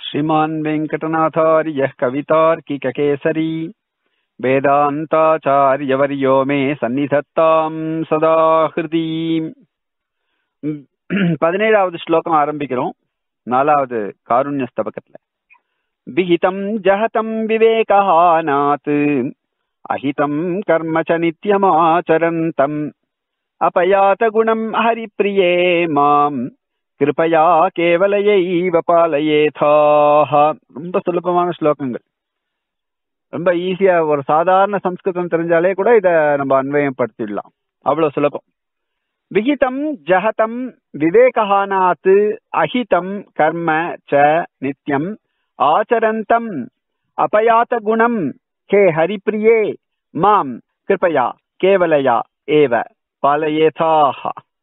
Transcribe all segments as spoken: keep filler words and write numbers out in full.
श्रीमान् वेङ्कटनाथार्यः कवितार्किककेसरी वेदान्ताचार्यवर्यो मे सन्निधत्ताम् सदा हृदि. பதினேழாவது ஸ்லோகம் ஆரம்பிக்கிறோம். நாலாவது காருண்ய ஸ்தபகத்துல விஹிதம் ஜஹதம் விவேகானாத் அஹிதம் கர்ம ச நித்யமாச்சரந்தம் அபயாத குணம் ஹரிப்ரியே மாம் கிருபயா கேவலையைவ பாலயேதாஹ. ரொம்ப சுலபமான ஸ்லோகங்கள், ரொம்ப ஈஸியா ஒரு சாதாரண சம்ஸ்கிருதம் தெரிஞ்சாலே கூட இத நம்ம அன்வயம் படுத்திடலாம், அவ்வளவு சுலபம். விஹிதம் ஜஹதம் விவேகானாத் அஹிதம் கர்ம ச நித்யம் ஆச்சரந்தம் அபயாத குணம் ஹே ஹரிப்ரியே மாம் கிருபயா கேவலயா ஏவ பாலயேதாஹ.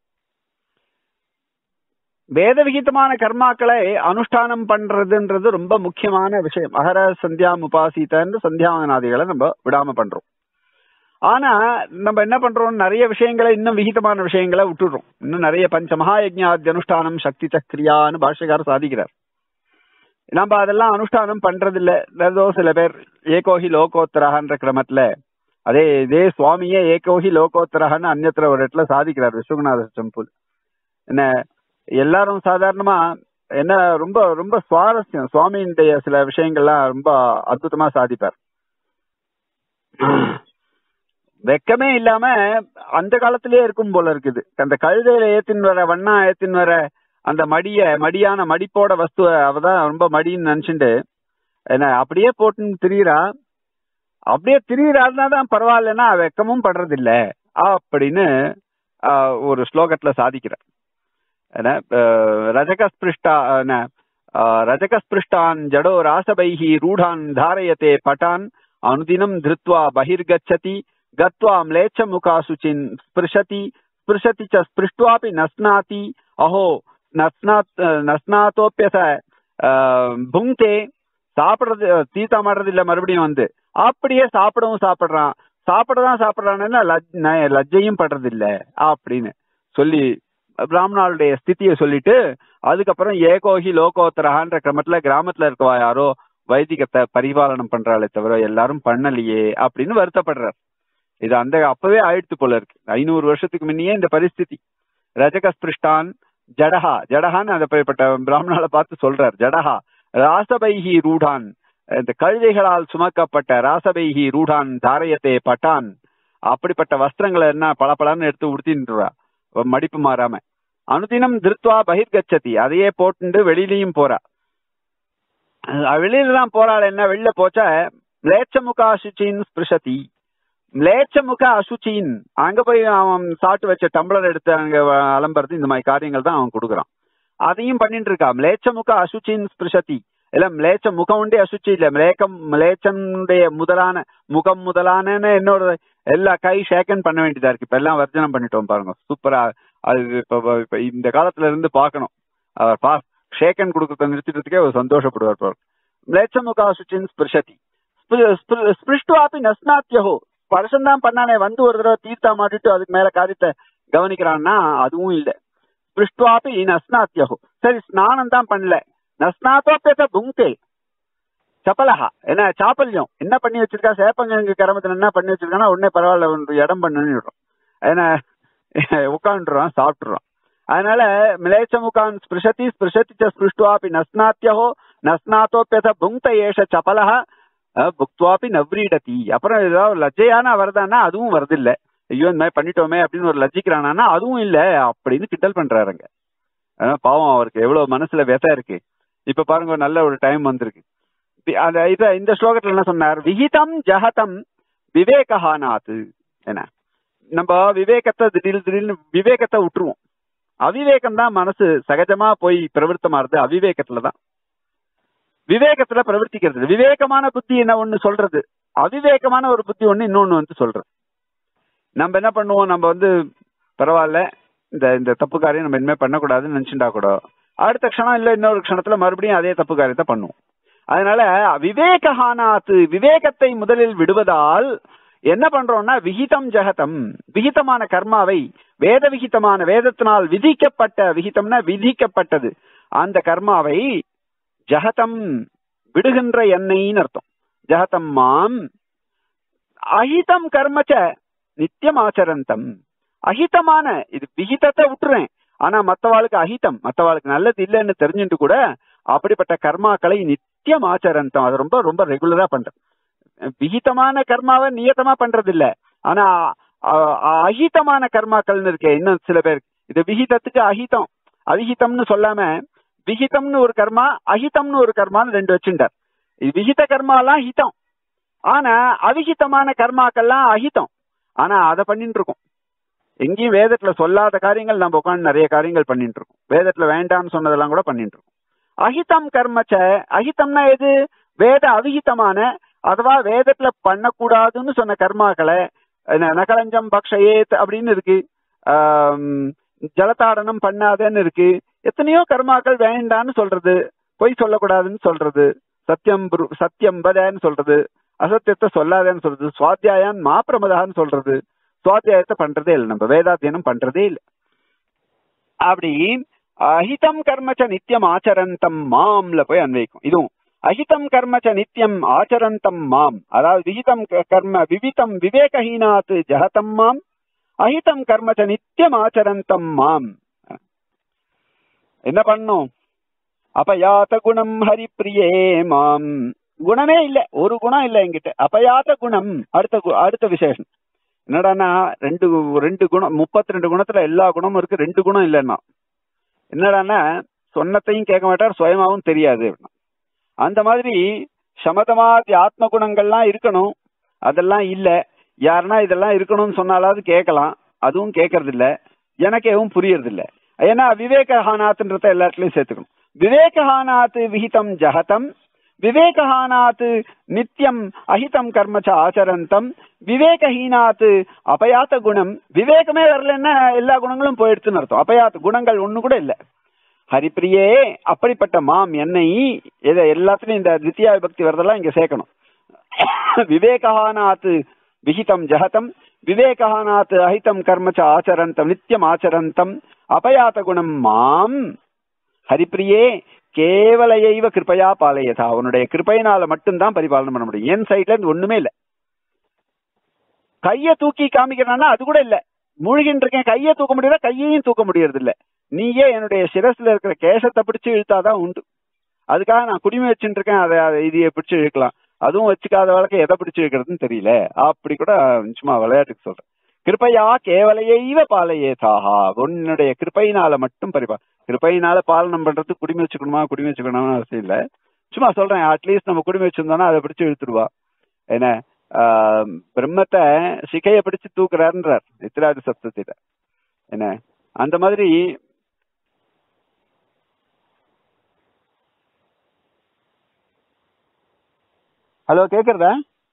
வேத விகிதமான கர்மாக்களை அனுஷ்டானம் பண்றதுன்றது ரொம்ப முக்கியமான விஷயம். அகர சந்தியா உபாசித்தன்னு சந்தியாவனாதிகளை நம்ம விடாம பண்றோம். ஆனா நம்ம என்ன பண்றோம், நிறைய விஷயங்களை இன்னும் விகிதமான விஷயங்களை விட்டுடுறோம். இன்னும் நிறைய பஞ்ச மகாயஜ்ஞாதி அனுஷ்டானம் சக்தி சக்ரியான்னு பாஷ்யக்காரர் சாதிக்கிறார். நம்ம அதெல்லாம் அனுஷ்டானம் பண்றது இல்ல. ஏதோ சில பேர் ஏகோஹி லோகோத்தரகன்ற கிரமத்துல அதே இதே சுவாமியே ஏகோஹி லோகோத்தரகன்னு அந்நத்திர ஒரு இடத்துல சாதிக்கிறார் விஸ்வநாத டெம்பிள். என்ன எல்லாரும் சாதாரணமா என்ன ரொம்ப ரொம்ப சுவாரஸ்யம், சுவாமியினுடைய சில விஷயங்கள்லாம் ரொம்ப அற்புதமா சாதிப்பார். வெக்கமே இல்லாம அந்த காலத்திலேயே இருக்கும் போல இருக்குது. அந்த கழுதையில ஏத்தின் வர வண்ணா ஏத்தின் வர அந்த மடிய மடியான மடிப்போட வஸ்துவ அவதான் ரொம்ப மடின்னு நினைச்சுட்டு என்ன அப்படியே போட்டுன்னு திரியிறா. அப்படியே திரியிறாருன்னா தான் பரவாயில்லன்னா வெக்கமும் படுறது இல்ல அப்படின்னு ஒரு ஸ்லோகத்துல சாதிக்கிறார். ரஜகஸ்பிருஷ்டா ரஜகஸ்பிருஷ்டான் ஜடோ ராசபைஹி ரூடான் தாரயதே பட்டான் அனுதினம் திருத்வா பகிர்கச்சதி கத்வா ம்லேச்ச முகாசுச்சின் ஸ்பிருஷதி ஸ்பிருஷதி ச ஸ்பிருஷ்டுவாபி நஸ்னாதி அஹோ நஸ்னாத் நஸ்னாத்தோப்பியச புங்கே. சாப்பிடுறது தீத்தா மாடுறது இல்ல, மறுபடியும் வந்து அப்படியே சாப்பிடவும் சாப்பிடுறான், சாப்பிடதான் சாப்பிடுறான்னு லஜ்ஜையும் படுறது இல்ல அப்படின்னு சொல்லி பிராமணாளுடைய ஸ்திதியை சொல்லிட்டு அதுக்கப்புறம் ஏகோஹி லோகோத்தரகான்ற கிரமத்துல கிராமத்துல இருக்கவா யாரோ வைதிகத்தை பரிபாலனம் பண்றாளே தவிர எல்லாரும் பண்ணலையே அப்படின்னு வருத்தப்படுறார். இது அந்த அப்பவே ஆயிடுத்து போல இருக்கு. ஐநூறு வருஷத்துக்கு முன்னையே இந்த பரிஸ்திதி. ரஜகஸ்பிருஷ்டான் ஜடஹா ஜடஹான்னு அந்த பிராமணால பார்த்து சொல்றார். ஜடஹா ராசபைஹி ரூடான், இந்த கழுதைகளால் சுமக்கப்பட்ட ராசபைஹி ரூடான் தாரயத்தே பட்டான், அப்படிப்பட்ட வஸ்திரங்களை என்ன பளபளன்னு எடுத்து உடுத்தின்றா மடிப்பு மாறாம. அனுதினம் திருத்வா பகிர்கச்சதி, அதையே போட்டு வெளியிலையும் போறா. வெளியில தான் போறாள். என்ன வெளில போச்சா ம்லேச்சமுக அசுச்சின் ஸ்பிருஷதி, ம்லேச்சமுக அசுச்சின் அங்க போய் அவன் சாட்டு வச்ச டம்ளர் எடுத்து அங்க அலம்புறது, இந்த மாதிரி காரியங்கள் தான் அவன் கொடுக்குறான். அதையும் பண்ணிட்டு இருக்கா. ம்லேச்சமுக அசுச்சின் ஸ்பிருஷதி, இல்ல மிளேச்ச முகம் உண்டே அசுச்சி இல்ல, மிளேக்கம் மிளேச்சனுடைய முதலான முகம் முதலான என்னோட எல்லா கை ஷேக்கன் பண்ண வேண்டியதா இருக்கு. இப்ப எல்லாம் வர்ஜனம் பண்ணிட்டோம் பாருங்க, சூப்பரா. அது இப்ப இந்த காலத்துல இருந்து பாக்கணும். அவர் பா ஷேக்கன் கொடுக்கறத நிறுத்திட்டதுக்கே அவர் சந்தோஷப்படுவார் பாருங்க. மிளேச்சமுக அசுச்சின் ஸ்பிருஷதி ஸ்பிருஷ்டுவாபி நஸ்னாத்யஹோ, ஸ்பர்ஷம் பண்ணானே வந்து ஒரு தடவை தீர்த்தா மாட்டிட்டு அதுக்கு மேல காரியத்தை கவனிக்கிறான்னா அதுவும் இல்லை. ஸ்பிருஷ்டுவாபி நஸ்னாத்யஹோ, சரி ஸ்நானம் தான் பண்ணல, நஸ்னாத்தோப்பேச புங்கே சப்பலஹா, என்ன சாப்பல்யம் என்ன பண்ணி வச்சிருக்கா, சேப்பங்க கிரமத்துல என்ன பண்ணி வச்சிருக்கானா உடனே பரவாயில்ல இடம் பண்ணுன்னு விடுறோம், ஏன்னா உட்காந்துடுறான் சாப்பிட்டுறான். அதனால மிளேச்சமுகான் ஸ்பிருஷதி ஸ்பிருஷதி ஸ்பிருஷ்டுவாபி நஸ்னாத்யஹோ நஸ்னாத்தோப்பேச புங்க ஏஷ சப்பலஹா புக்துவாபி நவ்ரீடதி. அப்புறம் ஏதாவது லஜ்ஜையான வருதானா அதுவும் வருது இல்ல, ஐயோ இந்த மாதிரி பண்ணிட்டோமே அப்படின்னு ஒரு லஜ்ஜிக்கிறானா அதுவும் இல்ல அப்படின்னு கிண்டல் பண்றாருங்க. பாவம், அவருக்கு எவ்வளவு மனசுல விதை இருக்கு. இப்ப பாருங்க நல்ல ஒரு டைம் வந்திருக்கு. இத இந்த ஸ்லோகத்துல என்ன சொன்னார், விஹிதம் ஜஹதம் விவேகானாத். என்ன நம்ம விவேகத்தை திடீர் திடீர்னு விவேகத்தை விட்டுருவோம். அவிவேகம் தான் மனசு சகஜமா போய் பிரவருத்தமாறுது, அவிவேகத்துலதான். விவேகத்துல பிரவர்த்திக்கிறது. விவேகமான புத்தி என்ன ஒண்ணு சொல்றது, அவிவேகமான ஒரு புத்தி ஒண்ணு இன்னொன்னு வந்து சொல்றது. நம்ம என்ன பண்ணுவோம், நம்ம வந்து பரவாயில்ல இந்த இந்த தப்பு காரியம் நம்ம இனிமே பண்ணக்கூடாதுன்னு நினைச்சுட்டா கூட அடுத்த க்ஷணம் இல்ல இன்னொரு க்ஷணத்துல மறுபடியும் அதே தப்பு காரியத்தை பண்ணுவோம். அதனால விவேகானாத்து, விவேகத்தை முதலில் விடுவதால் என்ன பண்றோம்னா விஹிதம் ஜஹதம், விஹிதமான கர்மாவை வேத விஹிதமான வேதத்தினால் விதிக்கப்பட்ட, விஹிதம்னா விதிக்கப்பட்டது, அந்த கர்மாவை ஜஹதம் விடுகின்ற என்னைன்னு அர்த்தம். ஜஹதம் மாம் அஹிதம் கர்மச்ச நித்தியம் ஆச்சரந்தம். அஹிதமான இது விகிதத்தை விட்டுறேன், ஆனா மத்தவாளுக்கு அஹிதம், மத்தவாளுக்கு நல்லது இல்லைன்னு தெரிஞ்சுட்டு கூட அப்படிப்பட்ட கர்மாக்களை நித்தியம் ஆச்சரந்தம், அது ரொம்ப ரொம்ப ரெகுலரா பண்றேன். விகிதமான கர்மாவை நியத்தமா பண்றது இல்ல, ஆனா அஹிதமான கர்மாக்கள்னு இருக்கே இன்னும் சில பேர் இது விகிதத்துக்கு அஹிதம் அவிகிதம்னு சொல்லாம விகிதம்னு ஒரு கர்மா அஹிதம்னு ஒரு கர்மான்னு ரெண்டு வச்சுட்டார். இது விகித கர்மாலாம் ஹிதம், ஆனா அவிகிதமான கர்மாக்கள்லாம் அஹிதம், ஆனா அதை பண்ணிட்டு இருக்கோம். எங்கேயும் வேதத்துல சொல்லாத காரியங்கள் நம்ம உட்காந்து நிறைய காரியங்கள் பண்ணிட்டு இருக்கோம். வேதத்துல வேண்டாம்னு சொன்னதெல்லாம் கூட பண்ணிட்டு இருக்கோம். அஹிதம் கர்மச்ச, அஹிதம்னா எது? வேத அவிகிதமான அதுவா வேதத்துல பண்ணக்கூடாதுன்னு சொன்ன கர்மாக்களை நகலஞ்சம் பக்ஷயேத் அப்படின்னு இருக்கு, ஜலதாடனம் பண்ணாதன்னு இருக்கு, எத்தனையோ கர்மாக்கள் வேண்டான்னு சொல்றது, பொய் சொல்லக்கூடாதுன்னு சொல்றது, சத்தியம் சத்தியம் பதன்னு சொல்றது, அசத்தியத்தை சொல்லாதேன்னு சொல்றது, சுவாத்தியாயான் மாப்பிரமதான்னு சொல்றது, சுவாத்தியாயத்தை பண்றதே இல்லை, நம்ம வேதாத்தியனம் பண்றதே இல்லை. அப்படி அஹிதம் கர்மச்ச நித்தியம் ஆச்சரந்தம் மாம்ல போய் அன்வைக்கும். இதுவும் அஹிதம் கர்மச்ச நித்தியம் ஆச்சரந்தம் மாம், அதாவது விகிதம் கர்ம விவிதம் விவேகஹீனாத் ஜஹதம் மாம் அஹிதம் கர்மச்ச நித்தியம் ஆச்சரந்தம் மாம். என்ன பண்ணும்? அபயாத குணம் ஹரிப்பிரியே மாம். குணமே இல்ல, ஒரு குணம் இல்ல என்கிட்ட, அபயாத குணம். அடுத்த அடுத்த விசேஷம் என்னடானா ரெண்டு ரெண்டு குணம், முப்பத்தி ரெண்டு குணத்துல எல்லா குணமும் இருக்கு, ரெண்டு குணம் இல்லைன்னா என்னடானா சொன்னத்தையும் கேட்க மாட்டார், சுயமாவும் தெரியாது. அந்த மாதிரி சமதமாதி ஆத்ம குணங்கள்லாம் இருக்கணும், அதெல்லாம் இல்ல. யாருன்னா இதெல்லாம் இருக்கணும்னு சொன்னாலாவது கேட்கலாம், அதுவும் கேட்கறது இல்ல, எனக்கு எதுவும் புரியறது இல்ல. ஏன்னா விவேகஹானாத்ன்றத எல்லா இடத்துலயும் சேர்த்துக்கணும். விவேகஹானாத் விஹிதம் ஜஹதம், விவேகஹானாத் நித்தியம் அஹிதம் கர்மச்ச ஆச்சரந்தம், விவேகஹீனாத் அபயாத்த குணம். விவேகமே வரலன்னா எல்லா குணங்களும் போயிடுச்சுன்னு அர்த்தம். அபயாத்த குணங்கள் ஒண்ணு கூட இல்ல. ஹரிப்பிரியே, அப்படிப்பட்ட மாம் என்னை, இதை எல்லாத்துலயும் இந்த தித்தியா விபக்தி வரதெல்லாம் இங்க சேர்க்கணும். விவேகஹானாத் விஹிதம் ஜஹதம், விவேகஹானாத் அஹிதம் கர்மச்ச ஆச்சரந்தம் நித்தியம் ஆச்சரந்தம் அபயாத்த குணம் மாம் ஹரிப்பிரியே கேவலையைவ கிருப்பையா பாலையதா. அவனுடைய கிருப்பையினால மட்டும்தான் பரிபாலனம் பண்ண முடியும். என் சைட்ல இருந்து ஒண்ணுமே இல்ல. கைய தூக்கி காமிக்கிறான்னா அது கூட இல்ல, மூழ்கின்னு இருக்கேன், கையை தூக்க முடியல, கையையும் தூக்க முடியறது இல்ல. நீயே என்னுடைய சிரஸ்ல இருக்கிற கேசத்தை பிடிச்சு இழுத்தாதான் உண்டு. அதுக்காக நான் குடிமை வச்சுட்டு இருக்கேன், அதை இதைய பிடிச்சு இழுக்கலாம், அதுவும் வச்சுக்காத வழக்கை எதை பிடிச்சு இழுக்கிறதுன்னு தெரியல. அப்படி கூட சும்மா விளையாட்டுக்கு சொல்றேன். கிருப்பையா கேவலையைவ பாலையேதாஹா, உன்னுடைய கிருப்பையினால மட்டும் பரிபா. கிருப்பையினால பாலனம் பண்றதுக்கு குடிமை வச்சுக்கணுமா குடிமை வச்சுக்கணும்னு அவசியம் இல்ல, சும்மா சொல்றேன். அட்லீஸ்ட் நம்ம குடிமை வச்சிருந்தோம்னா அதை பிடிச்சு இழுத்துருவா. என்ன ஆஹ் பிரம்மத்தை சிகைய பிடிச்சு தூக்குறாருன்றார் நித்திராதி சப்தத்தில. என்ன அந்த மாதிரி ஹலோ கேக்குறதா?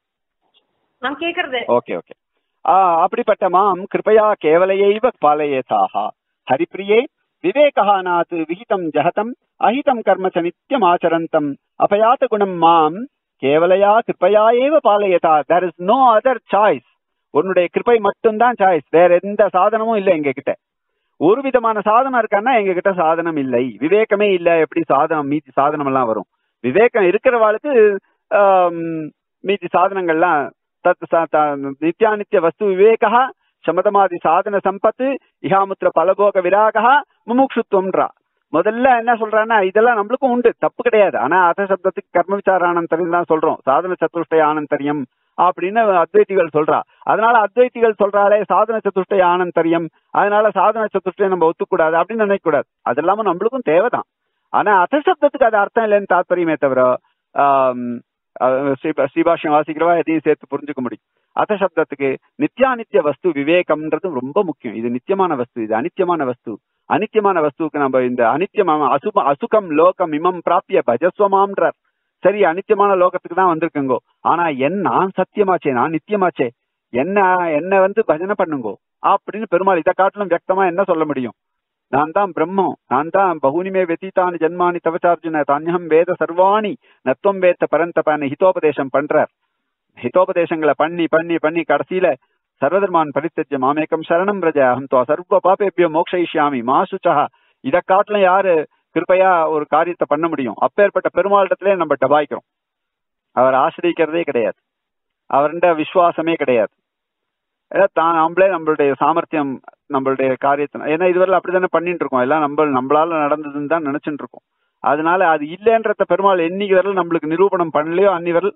Okay okay. அப்படிப்பட்ட மாம் கிருப்பையா கேவலையைவ பாலயேதாஹா ஹரிப்பிரியே விவேகஹானாத் விஹிதம் ஜஹதம் அஹிதம் கர்மச்ச நித்தியம் ஆச்சரந்தம் அபயாத குணம் மாம் கேவலையா கிருப்பையா ஏவ பாலயதா. There is no other choice. உன்னுடைய கிருப்பை மட்டும்தான் சாய்ஸ், வேற எந்த சாதனமும் இல்லை எங்க கிட்ட. ஒரு விதமான சாதனம் இருக்கான்னா எங்க கிட்ட சாதனம் இல்லை. விவேகமே இல்ல, எப்படி சாதனம் மீதி சாதனம் எல்லாம் வரும்? விவேகம் இருக்கிறவாளுக்கு மீதி சாதனங்கள்லாம் தத் நித்யானித்ய வஸ்து விவேகா சமதமாதி சாதன சம்பத்து இஹாமுத்திர பலபோக விராகா முமுட்சுத்துவம்ன்றா. முதல்ல என்ன சொல்றான்னா இதெல்லாம் நம்மளுக்கும் உண்டு, தப்பு கிடையாது. ஆனா அத சப்தத்துக்கு கர்ம விசார ஆனந்தரியம் தான் சொல்றோம், சாதன சதுஷ்டய ஆனந்தரியம் அப்படின்னு அத்வைத்திகள் சொல்றா. அதனால அத்வைத்திகள் சொல்றாலே சாதன சதுஷ்டய ஆனந்தரியம், அதனால சாதன சதுஷ்டயம் நம்ம ஒத்துக்கூடாது அப்படின்னு நினைக்க கூடாது. அது இல்லாம நம்மளுக்கும் தேவைதான். ஆனா அத சப்தத்துக்கு அது அர்த்தம் இல்லைன்னு தாத்பரியமே தவிர ஆஹ் ஸ்ரீபாஷ்யம் வாசிக்கிறவா எதையும் சேர்த்து புரிஞ்சுக்க முடியும். அத சப்தத்துக்கு நித்யானித்ய வஸ்து விவேகம்ன்றது ரொம்ப முக்கியம். இது நித்தியமான வஸ்து, இது அனித்தியமான வஸ்து. அனித்தியமான வஸ்துக்கு நம்ம இந்த அனித்தியமான அசுப அசுகம் லோகம் இமம் பிராப்பிய பஜஸ்வமாம்ன்றார். சரி, அனித்தியமான லோகத்துக்கு தான் வந்திருக்குங்கோ, ஆனா என்ன நான் சத்தியமாச்சே, நான் நித்தியமாச்சே, என்ன என்ன வந்து பஜனை பண்ணுங்கோ அப்படின்னு பெருமாள் இதை காட்டிலும் வியக்தமா என்ன சொல்ல முடியும்? நான் தான் பிரம்மம், நான் தான் பகுனிமே வெத்தித்தானி ஜன்மானி தவச்சார்ஜுன தானியம் வேத சர்வாணி நத்துவம் வேத்த பரந்தபான ஹிதோபதேசம் பண்றார். ஹிதோபதேசங்களை பண்ணி பண்ணி பண்ணி கடைசியில சர்வதர்மான் பரித்தஜ்ய மாமேக்கம் சரணம் பிரஜ அஹம் துவா சர்வ பாபேபியோ மோக்ஷயிஷ்யாமி மா சுச்சஹ. இதை காட்டிலும் யாரு கிருப்பையா ஒரு காரியத்தை பண்ண முடியும். அப்பேற்பட்ட பெருமாளிடத்திலே நம்ம டபாய்க்கிறோம். அவர் ஆசிரியக்கிறதே கிடையாது, அவருடைய விசுவாசமே கிடையாது. ஏன்னா தான் நம்மளே நம்மளுடைய சாமர்த்தியம் நம்மளுடைய காரியத்தை, ஏன்னா இதுவரை அப்படித்தானே பண்ணிட்டு இருக்கோம், எல்லாம் நம்ம நம்மளால நடந்ததுன்னு தான் நினைச்சுட்டு இருக்கோம். அதனால அது இல்லைன்றத பெருமாள் என்னைக்கு வரல நம்மளுக்கு நிரூபணம் பண்ணலையோ அன்னி வரல்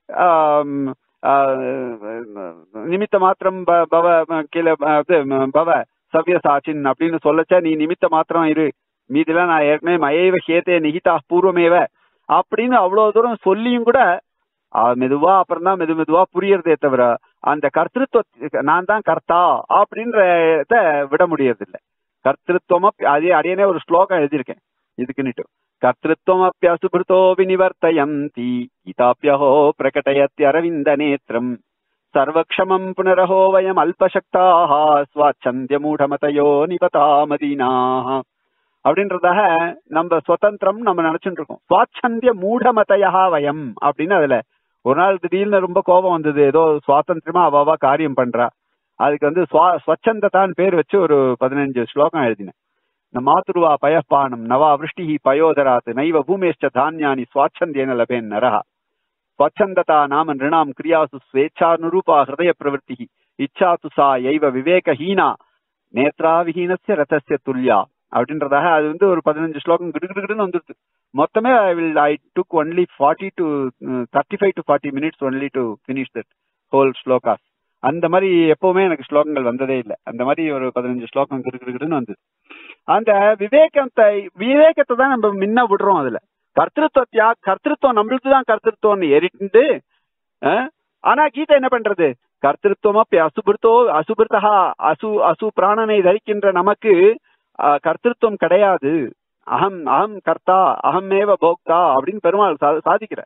நிமித்த மாத்திரம் பவ கீழே பவ சவ்யசாச்சின் அப்படின்னு சொல்லச்சா நீ நிமித்த மாத்திரம் இரு, மீதிலாம் நான் ஏற்கனவே மயைவ ஹேத்தே நிகிதா பூர்வமேவ அப்படின்னு அவ்வளவு தூரம் சொல்லியும் கூட மெதுவா அப்புறம் தான் மெது மெதுவா புரியறதே தவிர அந்த கர்த்திருவ நான் தான் கர்த்தா அப்படின்றத விட முடியறதில்லை. கர்த்திருவம் அதே அடையனே ஒரு ஸ்லோகம் எழுதியிருக்கேன் இதுக்குன்னுட்டு. கர்த்திருவம் அப்பியசுபிருத்தோ வினிவர்த்தயந்தி கீதாப்யஹோ பிரகடயத்தி அரவிந்த நேத்திரம் சர்வக்ஷமம் புனரஹோ வயம் அல்பசக்தாக ஸ்வாச்சந்திய மூடமதையோ நிபதாமதீனாஹ அப்படின்றதாக நம்ம சுதந்திரம் நம்ம நினைச்சுட்டு இருக்கோம். சுவாச்சந்திய மூடமதையா வயம் அப்படின்னு அதுல ஒரு நாள் திடீர்னு ரொம்ப கோபம் வந்தது, ஏதோ சுவாதந்திரமா அவாவா காரியம் பண்றா, அதுக்கு வந்து ஸ்வச்சந்ததான் பேர் வச்சு ஒரு பதினஞ்சு ஸ்லோகம் எழுதினேன். இந்த மாதுருவா பயப்பானம் நவா விருஷ்டி பயோதராத் நைவ பூமேஷ்ட தானியானி சுவாச்சந்தியன லபேன் நரஹா ஸ்வச்சந்ததா நாம நிருணாம் கிரியாசு ஸ்வேச்சானுரூபா ஹிருதய பிரவருத்தி இச்சா துசா எய்வ விவேகஹீனா நேத்ராவிஹீனஸ்ய ரதஸ்ய துல்யா அப்படின்றதாக அது வந்து ஒரு பதினஞ்சு ஸ்லோகம் கிடுகிடுன்னு வந்துருது. மொத்தமே I will I took only forty to thirty five to forty minutes only to finish that whole slokas. அந்த மாதிரி எப்பவுமே எனக்கு ஸ்லோகங்கள் வந்ததே இல்லை. அந்த மாதிரி ஒரு பதினஞ்சு ஸ்லோகம் கிடுகிடுன்னு வந்தது. அந்த விவேகத்தை விவேகத்தை தான் நம்ம முன்ன விடுறோம். அதுல கர்த்திருவத்தியா கர்த்திருவம் நம்மளுக்கு தான் கர்த்திருவம்னு ஏறிட்டு, ஆனா கீதை என்ன பண்றது, கர்த்திருவம் அப்படி அசுபிருத்தோ அசுபிருத்தா அசு அசு பிராணனை தரிக்கின்ற நமக்கு கர்த்திருவம் கிடையாது. அகம் அகம் கர்த்தா அகமேவ போக்தா அப்படின்னு பெருமாள் சாதிக்கிற.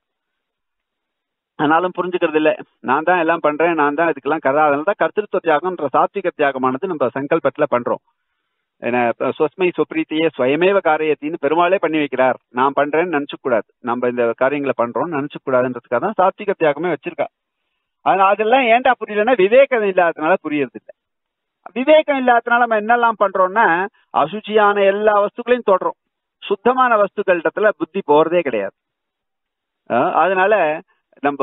ஆனாலும் புரிஞ்சுக்கிறது இல்லை, நான் தான் எல்லாம் பண்றேன், நான் தான் இதுக்கெல்லாம் கதா. அதனாலதான் கர்த்திருவ தியாகம்ன்ற சாத்விக தியாகமானது நம்ம சங்கல்பத்துல பண்றோம். ஏன்னா ஸ்வஸ்மை சொப்ரீத்தியே ஸ்வயமேவ காரியத்தின்னு பெருமாளே பண்ணி வைக்கிறார், நான் பண்றேன்னு நினைச்சுக்க கூடாது, நம்ம இந்த காரியங்களை பண்றோம்னு நினைச்சுக்க கூடாதுன்றதுக்காக தான் சாத்விக தியாகமே வச்சிருக்கா. அதனால அதெல்லாம் ஏன்டா புரியலன்னா விவேகம் இல்லாததுனால புரியறது இல்லை. விவேகம் இல்லாததுனால நம்ம என்னெல்லாம் பண்றோம்னா அசுச்சியான எல்லா வஸ்துக்களையும் தொடரும், சுத்தமான வஸ்துக்களிடத்துல புத்தி போறதே கிடையாது. அதனால நம்ம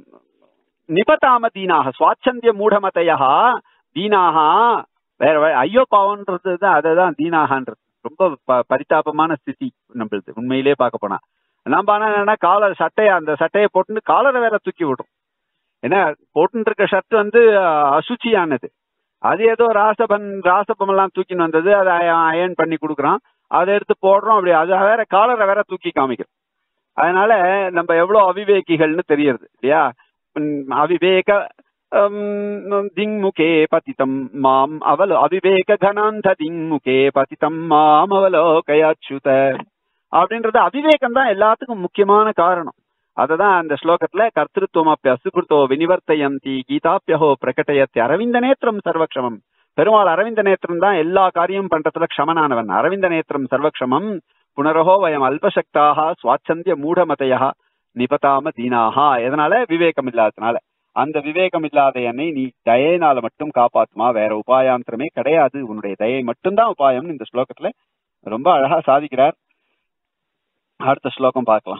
நிபதாம தீனாக சுவாச்சந்திய மூடமதையா தீனாக வேற ஐயோ பாவன்றது தான், அதுதான் தீனாகன்றது. ரொம்ப பரிதாபமான ஸ்திதி நம்மளுது உண்மையிலே பார்க்க போனா. நம்ம ஆனா என்னன்னா காலர் சட்டையை அந்த சட்டையை போட்டுன்னு காலரை வேற தூக்கி விடும். ஏன்னா போட்டுன்னு இருக்க ஷர்ட் வந்து அசுச்சியானது, அது ஏதோ ராசபன் ராசபம் எல்லாம் தூக்கின்னு வந்தது, அதை அயன் பண்ணி கொடுக்குறான், அதை எடுத்து போடுறோம், அப்படி அது வேற காலரை வேற தூக்கி காமிக்கிறோம். அதனால நம்ம எவ்வளவு அவிவேகிகள்னு தெரியறது இல்லையா. அவிவேக திங்முகே பதிதம் மாம் அவலோ அவிவேக கனாந்த திங்முகே பதிதம் மாம் அவலோகயாச்சுத அப்படின்றது அவிவேகம் தான் எல்லாத்துக்கும் முக்கியமான காரணம். அததான் அந்த ஸ்லோகத்துல கர்த்திருவம் அப்ப அசுகிருத்தோ வினிவர்த்தயந்தி கீதாப்யஹோ பிரகடயத்தி அரவிந்த நேத்திரம் சர்வக்ஷமம். பெருமாள் அரவிந்த நேத்திரம் தான் எல்லா காரியமும் பண்றதுல க்ஷமனானவன். அரவிந்த நேத்திரம் சர்வக்ஷமம் புனரஹோ வயம் அல்பசக்தாக சுவாச்சந்திய மூடமதையா நிபதாம தீனாகா. எதனால விவேகம் இல்லாததுனால. அந்த விவேகம் இல்லாத என்னை நீ தயையினால மட்டும் காப்பாத்துமா, வேற உபாயாந்திரமே கிடையாது, உன்னுடைய தயை மட்டும்தான் உபாயம். இந்த ஸ்லோகத்துல ரொம்ப அழகா சாதிக்கிறார். அடுத்த ஸ்லோகம் பார்க்கலாம்.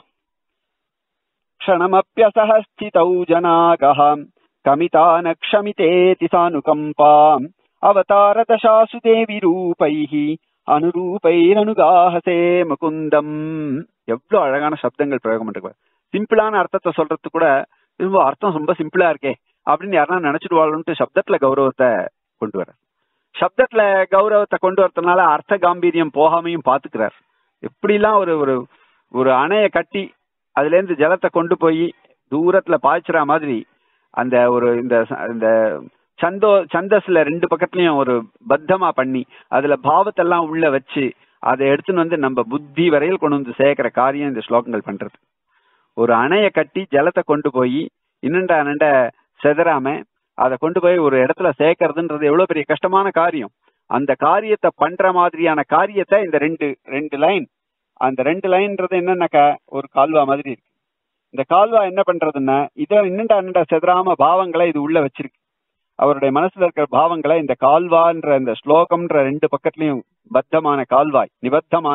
க்ஷணமப்யசஹஸ்திதௌ ஜனாகஹ கமிதான க்ஷமிதேதி சானுகம்பாம் அவதாரதசாசு தேவி ரூபைஹி அனுரூபைரனுகாஹசே முகுந்தம். எவ்வளவு அழகான சப்தங்கள் பிரயோகம் பண்ணிருக்காரு. சிம்பிளான அர்த்தத்தை சொல்றது கூட ரொம்ப அர்த்தம் ரொம்ப சிம்பிளா இருக்கே அப்படின்னு யாருன்னா நினைச்சிட்டு வாழணும்ட்டு சப்தத்துல கௌரவத்தை கொண்டு வர. சப்தத்துல கௌரவத்தை கொண்டு வரதுனால அர்த்த காம்பீரியம் போகாமையும் பாத்துக்கிறார். எப்படிலாம் ஒரு ஒரு ஒரு அணைய கட்டி அதுல இருந்து ஜலத்தை கொண்டு போய் தூரத்துல பாய்ச்சுற மாதிரி அந்த ஒரு இந்த இந்த சந்தோ சந்தஸ்ல ரெண்டு பக்கத்துலயும் ஒரு பத்தமா பண்ணி அதுல பாவத்தெல்லாம் உள்ள வச்சு அதை எடுத்துன்னு வந்து நம்ம புத்தி வரையில் கொண்டு வந்து சேர்க்கிற காரியம் இந்த ஸ்லோகங்கள் பண்றது. ஒரு அணைய கட்டி ஜலத்தை கொண்டு போய் இன்னண்ட அனண்ட செதறாம அதை கொண்டு போய் ஒரு இடத்துல சேர்க்கறதுன்றது எவ்வளவு பெரிய கஷ்டமான காரியம். அந்த காரியத்தை பண்ற மாதிரியான காரியத்தை இந்த ரெண்டு ரெண்டு லைன், அந்த ரெண்டு லைன்றது என்னன்னாக்கா ஒரு கால்வா மாதிரி இருக்கு. இந்த கால்வா என்ன பண்றதுன்னா இதை இன்னண்ட அனண்ட செதறாம பாவங்களை இது உள்ள வச்சிருக்கு. அவருடைய மனசுல இருக்கிற பாவங்களை இந்த கால்வான்ற இந்த ஸ்லோகம்ன்ற ரெண்டு பக்கத்துலயும் பத்தமான கால்வாய் நிபத்தமான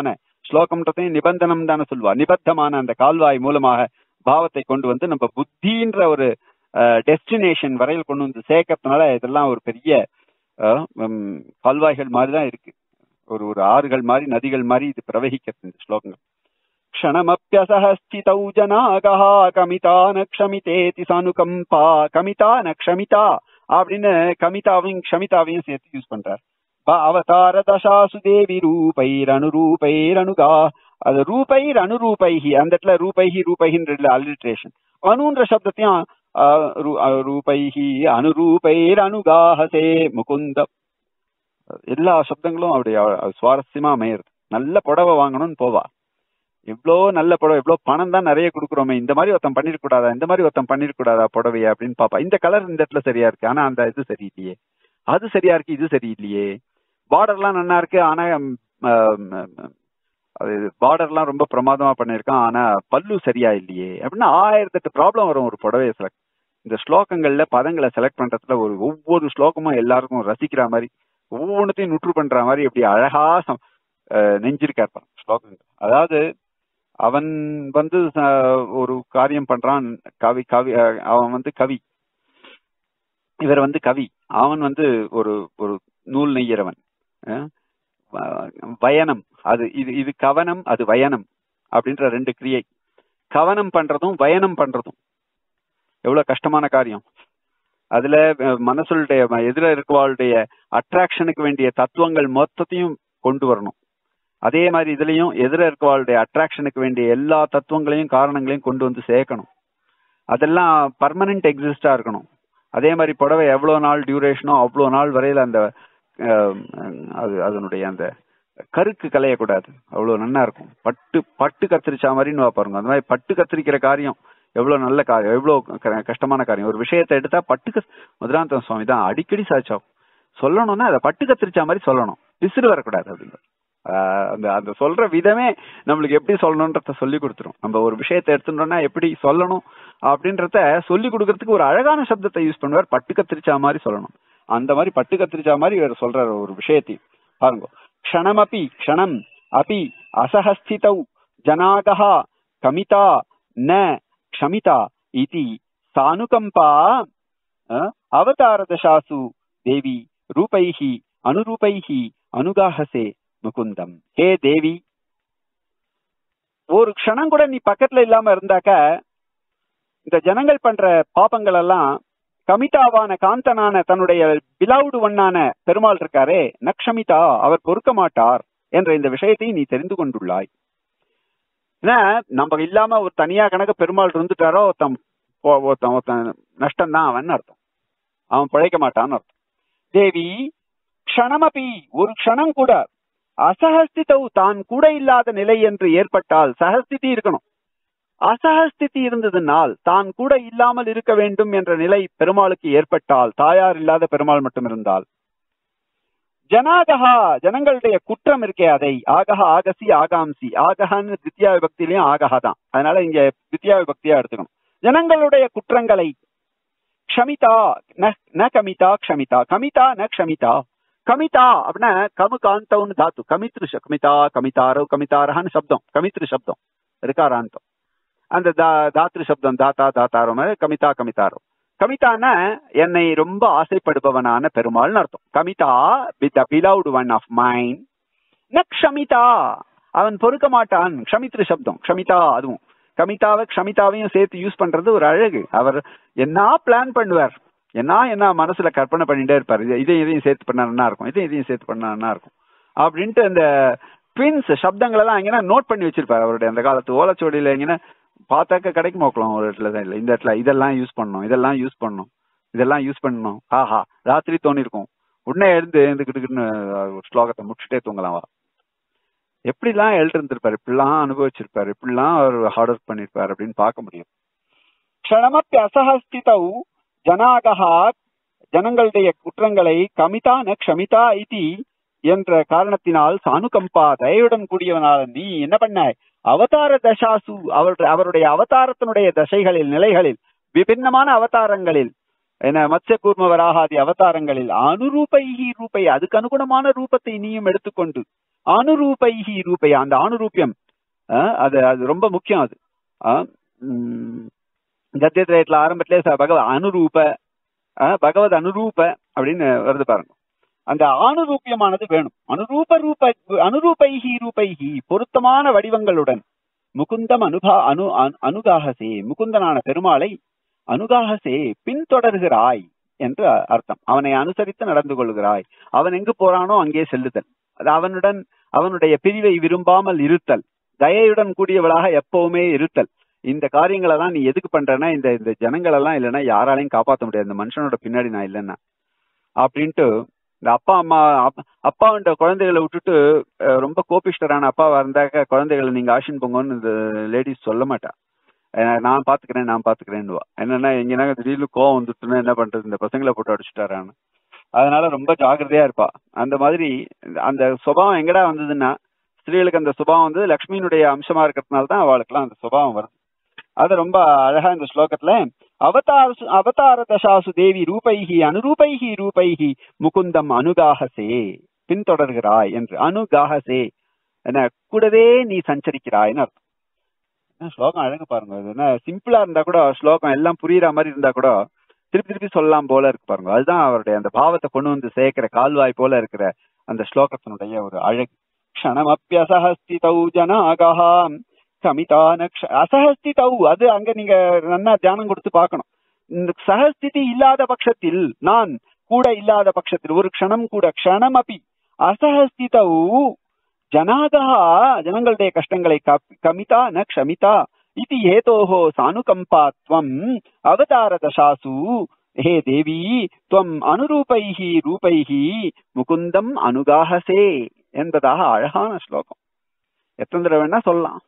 ஸ்லோகம்ன்றதையும் நிபந்தனம் தானே சொல்லுவா. நிபத்தமான அந்த கால்வாய் மூலமாக பாவத்தை கொண்டு வந்து நம்ம புத்தின்ற ஒரு டெஸ்டினேஷன் வரையில் கொண்டு வந்து சேர்க்கறதுனால இதெல்லாம் ஒரு பெரிய கால்வாய்கள் மாதிரி தான் இருக்கு. ஒரு ஒரு ஆறுகள் மாதிரி நதிகள் மாதிரி இது பிரவகிக்கிறது இந்த ஸ்லோகங்கள். க்ஷணமப்யசஹஸ்திதௌ ஜனாகஹ கமிதான க்ஷமிதேதி சானுகம்பா. கமிதான க்ஷமிதா அப்படின்னு கமிதாவையும் க்ஷமிதாவையும் சேர்த்து யூஸ் பண்றார். அவதார தசாசு தேவி ரூபைர் அனுரூபைர் அனுகா. அது ரூபைர் அனுரூபைஹி, அந்த இடத்துல ரூபைஹி ரூபைஹின்ற அலிட்ரேஷன். அணுன்ற சப்தத்தையும் ரூபைஹி அனுரூபைர் அனுகாஹசே முகுந்த. எல்லா சப்தங்களும் அப்படி சுவாரஸ்யமா அமையிறது. நல்ல புடவை வாங்கணும்னு போவா. எவ்வளோ நல்ல புடவை, எவ்வளோ பணம் தான் நிறைய கொடுக்குறோமே, இந்த மாதிரி ஒருத்தன் பண்ணிருக்கூடாதா, இந்த மாதிரி ஒருத்தன் பண்ணிருக்கூடாதா புடவைய அப்படின்னு பாப்பா. இந்த கலர் இந்த இடத்துல சரியா இருக்கு, ஆனா அந்த இது சரியில்லையே, அது சரியா இருக்கு, இது சரியில்லையே. பார்டர்லாம் நல்லா இருக்கு, ஆனா அது பார்டர்லாம் ரொம்ப பிரமாதமா பண்ணிருக்கான், ஆனா பல்லு சரியா இல்லையே அப்படின்னு ஆயிரத்தி எட்டு ப்ராப்ளம் வரும் ஒரு புடவையை செலக்ட். இந்த ஸ்லோகங்கள்ல பதங்களை செலக்ட் பண்றதுல ஒரு ஒவ்வொரு ஸ்லோகமும் எல்லாருக்கும் ரசிக்கிற மாதிரி, ஒவ்வொன்றத்தையும் நுற்று பண்ற மாதிரி எப்படி அழகா நெஞ்சிருக்காரு ஸ்லோகங்கள். அதாவது அவன் வந்து ஒரு காரியம் பண்றான், கவி கவி அவன் வந்து கவி, இவர் வந்து கவி, அவன் வந்து ஒரு ஒரு நூல் நெய்யறவன். வயனம், அது இது இது கவனம், அது வயனம் அப்படின்ற ரெண்டு கிரியை. கவனம் பண்றதும் வயனம் பண்றதும் எவ்வளவு கஷ்டமான காரியம். அதுல மனசுடைய எதிர இருக்கவாளுடைய அட்ராக்ஷனுக்கு வேண்டிய தத்துவங்கள் மொத்தத்தையும் கொண்டு வரணும். அதே மாதிரி இதுலயும் எதிர இருக்கவாளுடைய அட்ராக்ஷனுக்கு வேண்டிய எல்லா தத்துவங்களையும் காரணங்களையும் கொண்டு வந்து சேர்க்கணும். அதெல்லாம் பர்மனன்ட் எக்ஸிஸ்டா இருக்கணும். அதே மாதிரி புடவை எவ்வளவு நாள் டியூரேஷனோ அவ்வளோ நாள் வரையில அந்த அது அதனுடைய அந்த கருக்கு கலையக்கூடாது, அவ்வளவு நல்லா இருக்கும். பட்டு பட்டு கத்திரிச்சா மாதிரின்னு பாருங்க. அந்த மாதிரி பட்டு கத்திரிக்கிற காரியம் எவ்வளவு நல்ல காரியம், எவ்வளவு கஷ்டமான காரியம். ஒரு விஷயத்தை எடுத்தா பட்டு மதுராந்தக சுவாமி தான் அடிக்கடி சாட்சாவும் சொல்லணும்னா அதை பட்டு கத்திரிச்சா மாதிரி சொல்லணும், பிசுறு வரக்கூடாது அப்படிங்கிற அந்த அந்த சொல்ற விதமே நம்மளுக்கு எப்படி சொல்லணும்ன்றத சொல்லி கொடுத்துரும். நம்ம ஒரு விஷயத்தை எடுத்துட்டோம்னா எப்படி சொல்லணும் அப்படின்றத சொல்லி கொடுக்கறதுக்கு ஒரு அழகான சப்தத்தை யூஸ் பண்ணுவார், பட்டு கத்திரிச்சா மாதிரி சொல்லணும். அந்த மாதிரி பட்டு கத்திரிச்சா மாதிரி இவர் சொல்ற ஒரு விஷயத்தையும் பாருங்க. க்ஷணமபி க்ஷணம் அபி அசஹஸ்திதௌ ஜனாகஹ கமிதா ந க்ஷமிதா இதி சானுகம்பா அவதார தசாசு தேவி ரூபைஹி அனுரூபைஹி அனுகாஹசே முகுந்தம். ஹே தேவி, ஒரு க்ஷணம் கூட நீ பக்கத்துல இல்லாம இருந்தாக்க இந்த ஜனங்கள் பண்ற பாப்பங்கள் எல்லாம் கமிதாவான காந்தனான தன்னுடைய பிலவுடு ஒன்னான பெருமாள் இருக்காரே நக்ஷமிதா, அவர் பொறுக்க மாட்டார் என்ற இந்த விஷயத்தை நீ தெரிந்து கொண்டுள்ளாய். ஏன்னா நம்ம இல்லாம ஒரு தனியா கணக்கு பெருமாள் இருந்துட்டாரோ ஒருத்தன் ஒருத்தன் ஒருத்தன் நஷ்டம் தான் அவன் அர்த்தம், அவன் பிழைக்க மாட்டான்னு அர்த்தம். தேவி க்ஷணமபி, ஒரு க்ஷணம் கூட அசஹஸ்திதௌ, தான் கூட இல்லாத நிலை என்று ஏற்பட்டால், சஹஸ்திதி இருக்கணும், அசஹஸ்திதி இருந்ததுனால் தான் கூட இல்லாமல் இருக்க வேண்டும் என்ற நிலை பெருமாளுக்கு ஏற்பட்டால், தாயார் இல்லாத பெருமாள் மட்டும் இருந்தால், ஜனாகஹா, ஜனங்களுடைய குற்றம் இருக்கே அதை, ஆகஹா ஆகசி ஆகாம்சி, ஆகஹான்னு தித்யா விபக்தியிலையும் ஆகஹா தான், அதனால இங்க தித்யா விபக்தியா எடுத்துக்கணும். ஜனங்களுடைய குற்றங்களை க்ஷமிதா ந கமிதா க்ஷமிதா, கமிதா ந க்ஷமிதா. கமிதா அப்படின்னா கமு காந்தவுன்னு தாத்து, கமித்ரு கமிதா கமிதாரோ கமிதாரஹான்னு சப்தம், கமித்ரு சப்தம் இருக்காராந்தம், அந்த தா தாத்ரு சப்தம் தாத்தா தாத்தாரோ கமிதா கமிதாரோ. கமிதான என்னை ரொம்ப ஆசைப்படுபவனான பெருமாள்னு அர்த்தம். கமிதா with the beloved one of mine ந க்ஷமிதா, அவன் பொறுக்க மாட்டான். க்ஷமித்ரு சப்தம் க்ஷமிதா, அதுவும் கமிதாவை க்ஷமிதாவையும் சேர்த்து யூஸ் பண்றது ஒரு அழகு. அவர் என்ன பிளான் பண்ணுவார், என்ன என்ன மனசுல கற்பனை பண்ணிட்டே இருப்பாரு, இதையும் இதையும் சேர்த்து பண்ணா நல்லா இருக்கும், இதையும் இதையும் சேர்த்து பண்ணா நல்லா இருக்கும் அப்படின்ட்டு அந்த ட்வின்ஸ் சப்தங்கள் எல்லாம் எங்கன்னா நோட் பண்ணி வச்சிருப்பாரு அவருடைய அந்த காலத்து ஓலைச்சுவடியில. எங்கன்னா பார்த்தாக்க கிடைக்க மோக்கலாம் ஒரு இடத்துல தான், இல்லை இந்த இடத்துல இதெல்லாம் யூஸ் பண்ணணும், இதெல்லாம் யூஸ் பண்ணணும், இதெல்லாம் யூஸ் பண்ணணும். ஆஹா ராத்திரி தோணிருக்கும், உடனே எழுந்து எழுந்துக்கிட்டுன்னு ஒரு ஸ்லோகத்தை முடிச்சுட்டே தூங்கலாம். வா எப்படிலாம் எழுதி இருந்திருப்பாரு, இப்படிலாம் அனுபவிச்சிருப்பாரு, இப்படிலாம் அவர் ஹார்ட் ஒர்க் பண்ணிருப்பாரு அப்படின்னு பார்க்க முடியும். க்ஷணமப்பி அசஹஸ்திதௌ ஜனாகஹா, ஜனங்களுடைய குற்றங்களை கமிதா ந க்ஷமிதா இதி என்ற காரணத்தினால் சானுகம்பா, தயவுடன் கூடியவனால நீ என்ன பண்ண, அவதார தசாசு, அவருடைய அவருடைய அவதாரத்தினுடைய தசைகளில் நிலைகளில் விபின்னமான அவதாரங்களில் என்ன மத்ய கூர்ம வராகாதி அவதாரங்களில் அனுரூபைஹி ரூபை, அதுக்கு அனுகுணமான ரூபத்தை நீயும் எடுத்துக்கொண்டு அனுரூபைஹி ரூபை, அந்த அனுரூபியம் அது அது ரொம்ப முக்கியம். அது கத்தியத்திரயத்துல ஆரம்பத்திலே பகவத் அனுரூப பகவத் அனுரூப அப்படின்னு வருது பாருங்க. அந்த அனுரூபியமானது வேணும். அனுரூப ரூப அனுரூபைஹி ரூபைஹி, பொருத்தமான வடிவங்களுடன் முகுந்தம் அனுகா அனு அனுகாகசே, முகுந்தனான பெருமாளை அனுகாகசே பின்தொடர்கிறாய் என்று அர்த்தம். அவனை அனுசரித்து நடந்து கொள்கிறாய். அவன் எங்கு போறானோ அங்கே செல்லுதல், அது அவனுடன் அவனுடைய பிரிவை விரும்பாமல் இருத்தல், தயையுடன் கூடியவளாக எப்பவுமே இருத்தல். இந்த காரியங்களை எல்லாம் நீ எதுக்கு பண்றேன்னா, இந்த இந்த ஜனங்கள் எல்லாம் இல்லைன்னா யாராலையும் காப்பாற்ற முடியாது, இந்த மனுஷனோட பின்னாடி நான் இல்லைன்னா அப்படின்ட்டு இந்த அப்பா அம்மா அப்பாவுண்ட குழந்தைகளை விட்டுட்டு ரொம்ப கோபிஷ்டரான அப்பாவா இருந்தாக்க குழந்தைகளை நீங்க ஆஷின் போங்கன்னு இந்த லேடிஸ் சொல்ல மாட்டா. நான் பாத்துக்கிறேன் நான் பாத்துக்கிறேன்னுவா. என்னன்னா எங்கன்னா திடீர்னு கோவம் வந்துட்டுன்னா என்ன பண்றது, இந்த பசங்களை போட்டு அடிச்சுட்டாரான்னு. அதனால ரொம்ப ஜாகிரதையா இருப்பா. அந்த மாதிரி அந்த சுபாவம் எங்கடா வந்ததுன்னா, ஸ்திரீகளுக்கு அந்த சுபாவம் வந்து லக்ஷ்மியினுடைய அம்சமா இருக்கிறதுனால தான் அவளுக்குலாம் அந்த சுபாவம் வருது. அது ரொம்ப அழகா இந்த ஸ்லோகத்துல அவதார அவதார தசாசு தேவி ரூபைஹி அனுரூபைஹி ரூபைஹி முகுந்தம் அனுகாகசே பின்தொடர்கிறாய் என்று. அனுகாகசே என்ன, கூடவே நீ சஞ்சரிக்கிறாய்ன்னு அர்த்தம். ஸ்லோகம் அழகு பாருங்க. என்ன சிம்பிளா இருந்தா கூட, ஸ்லோகம் எல்லாம் புரியுற மாதிரி இருந்தா கூட திருப்பி திருப்பி சொல்லலாம் போல இருக்கு பாருங்க. அதுதான் அவருடைய அந்த பாவத்தை கொண்டு வந்து சேர்க்கிற கால்வாய் போல இருக்கிற அந்த ஸ்லோகத்தினுடைய ஒரு அழகு. க்ஷணமப்யசஹஸ்திதௌ ஜனாகஹா கமிதான அசஹஸ்திதௌ, அது அங்க நீங்க நல்லா தியானம் கொடுத்து பார்க்கணும். இந்த சஹஸ்திதி இல்லாத பட்சத்தில், நான் கூட இல்லாத பட்சத்தில், ஒரு க்ஷணம் கூட, க்ஷணம் அப்பி அசஹஸ்திதௌ ஜனாகா, ஜனங்களுடைய கஷ்டங்களை கமிதா ந க்ஷமிதா இது ஹேதோஹோ சானுகம்பாத்வம் அவதார தசாசு ஹே தேவி துவம் அனுரூபைஹி ரூபைஹி முகுந்தம் அனுகாஹசே என்பதாக அழகான ஸ்லோகம். எத்தனை தடவை வேணா சொல்லலாம்.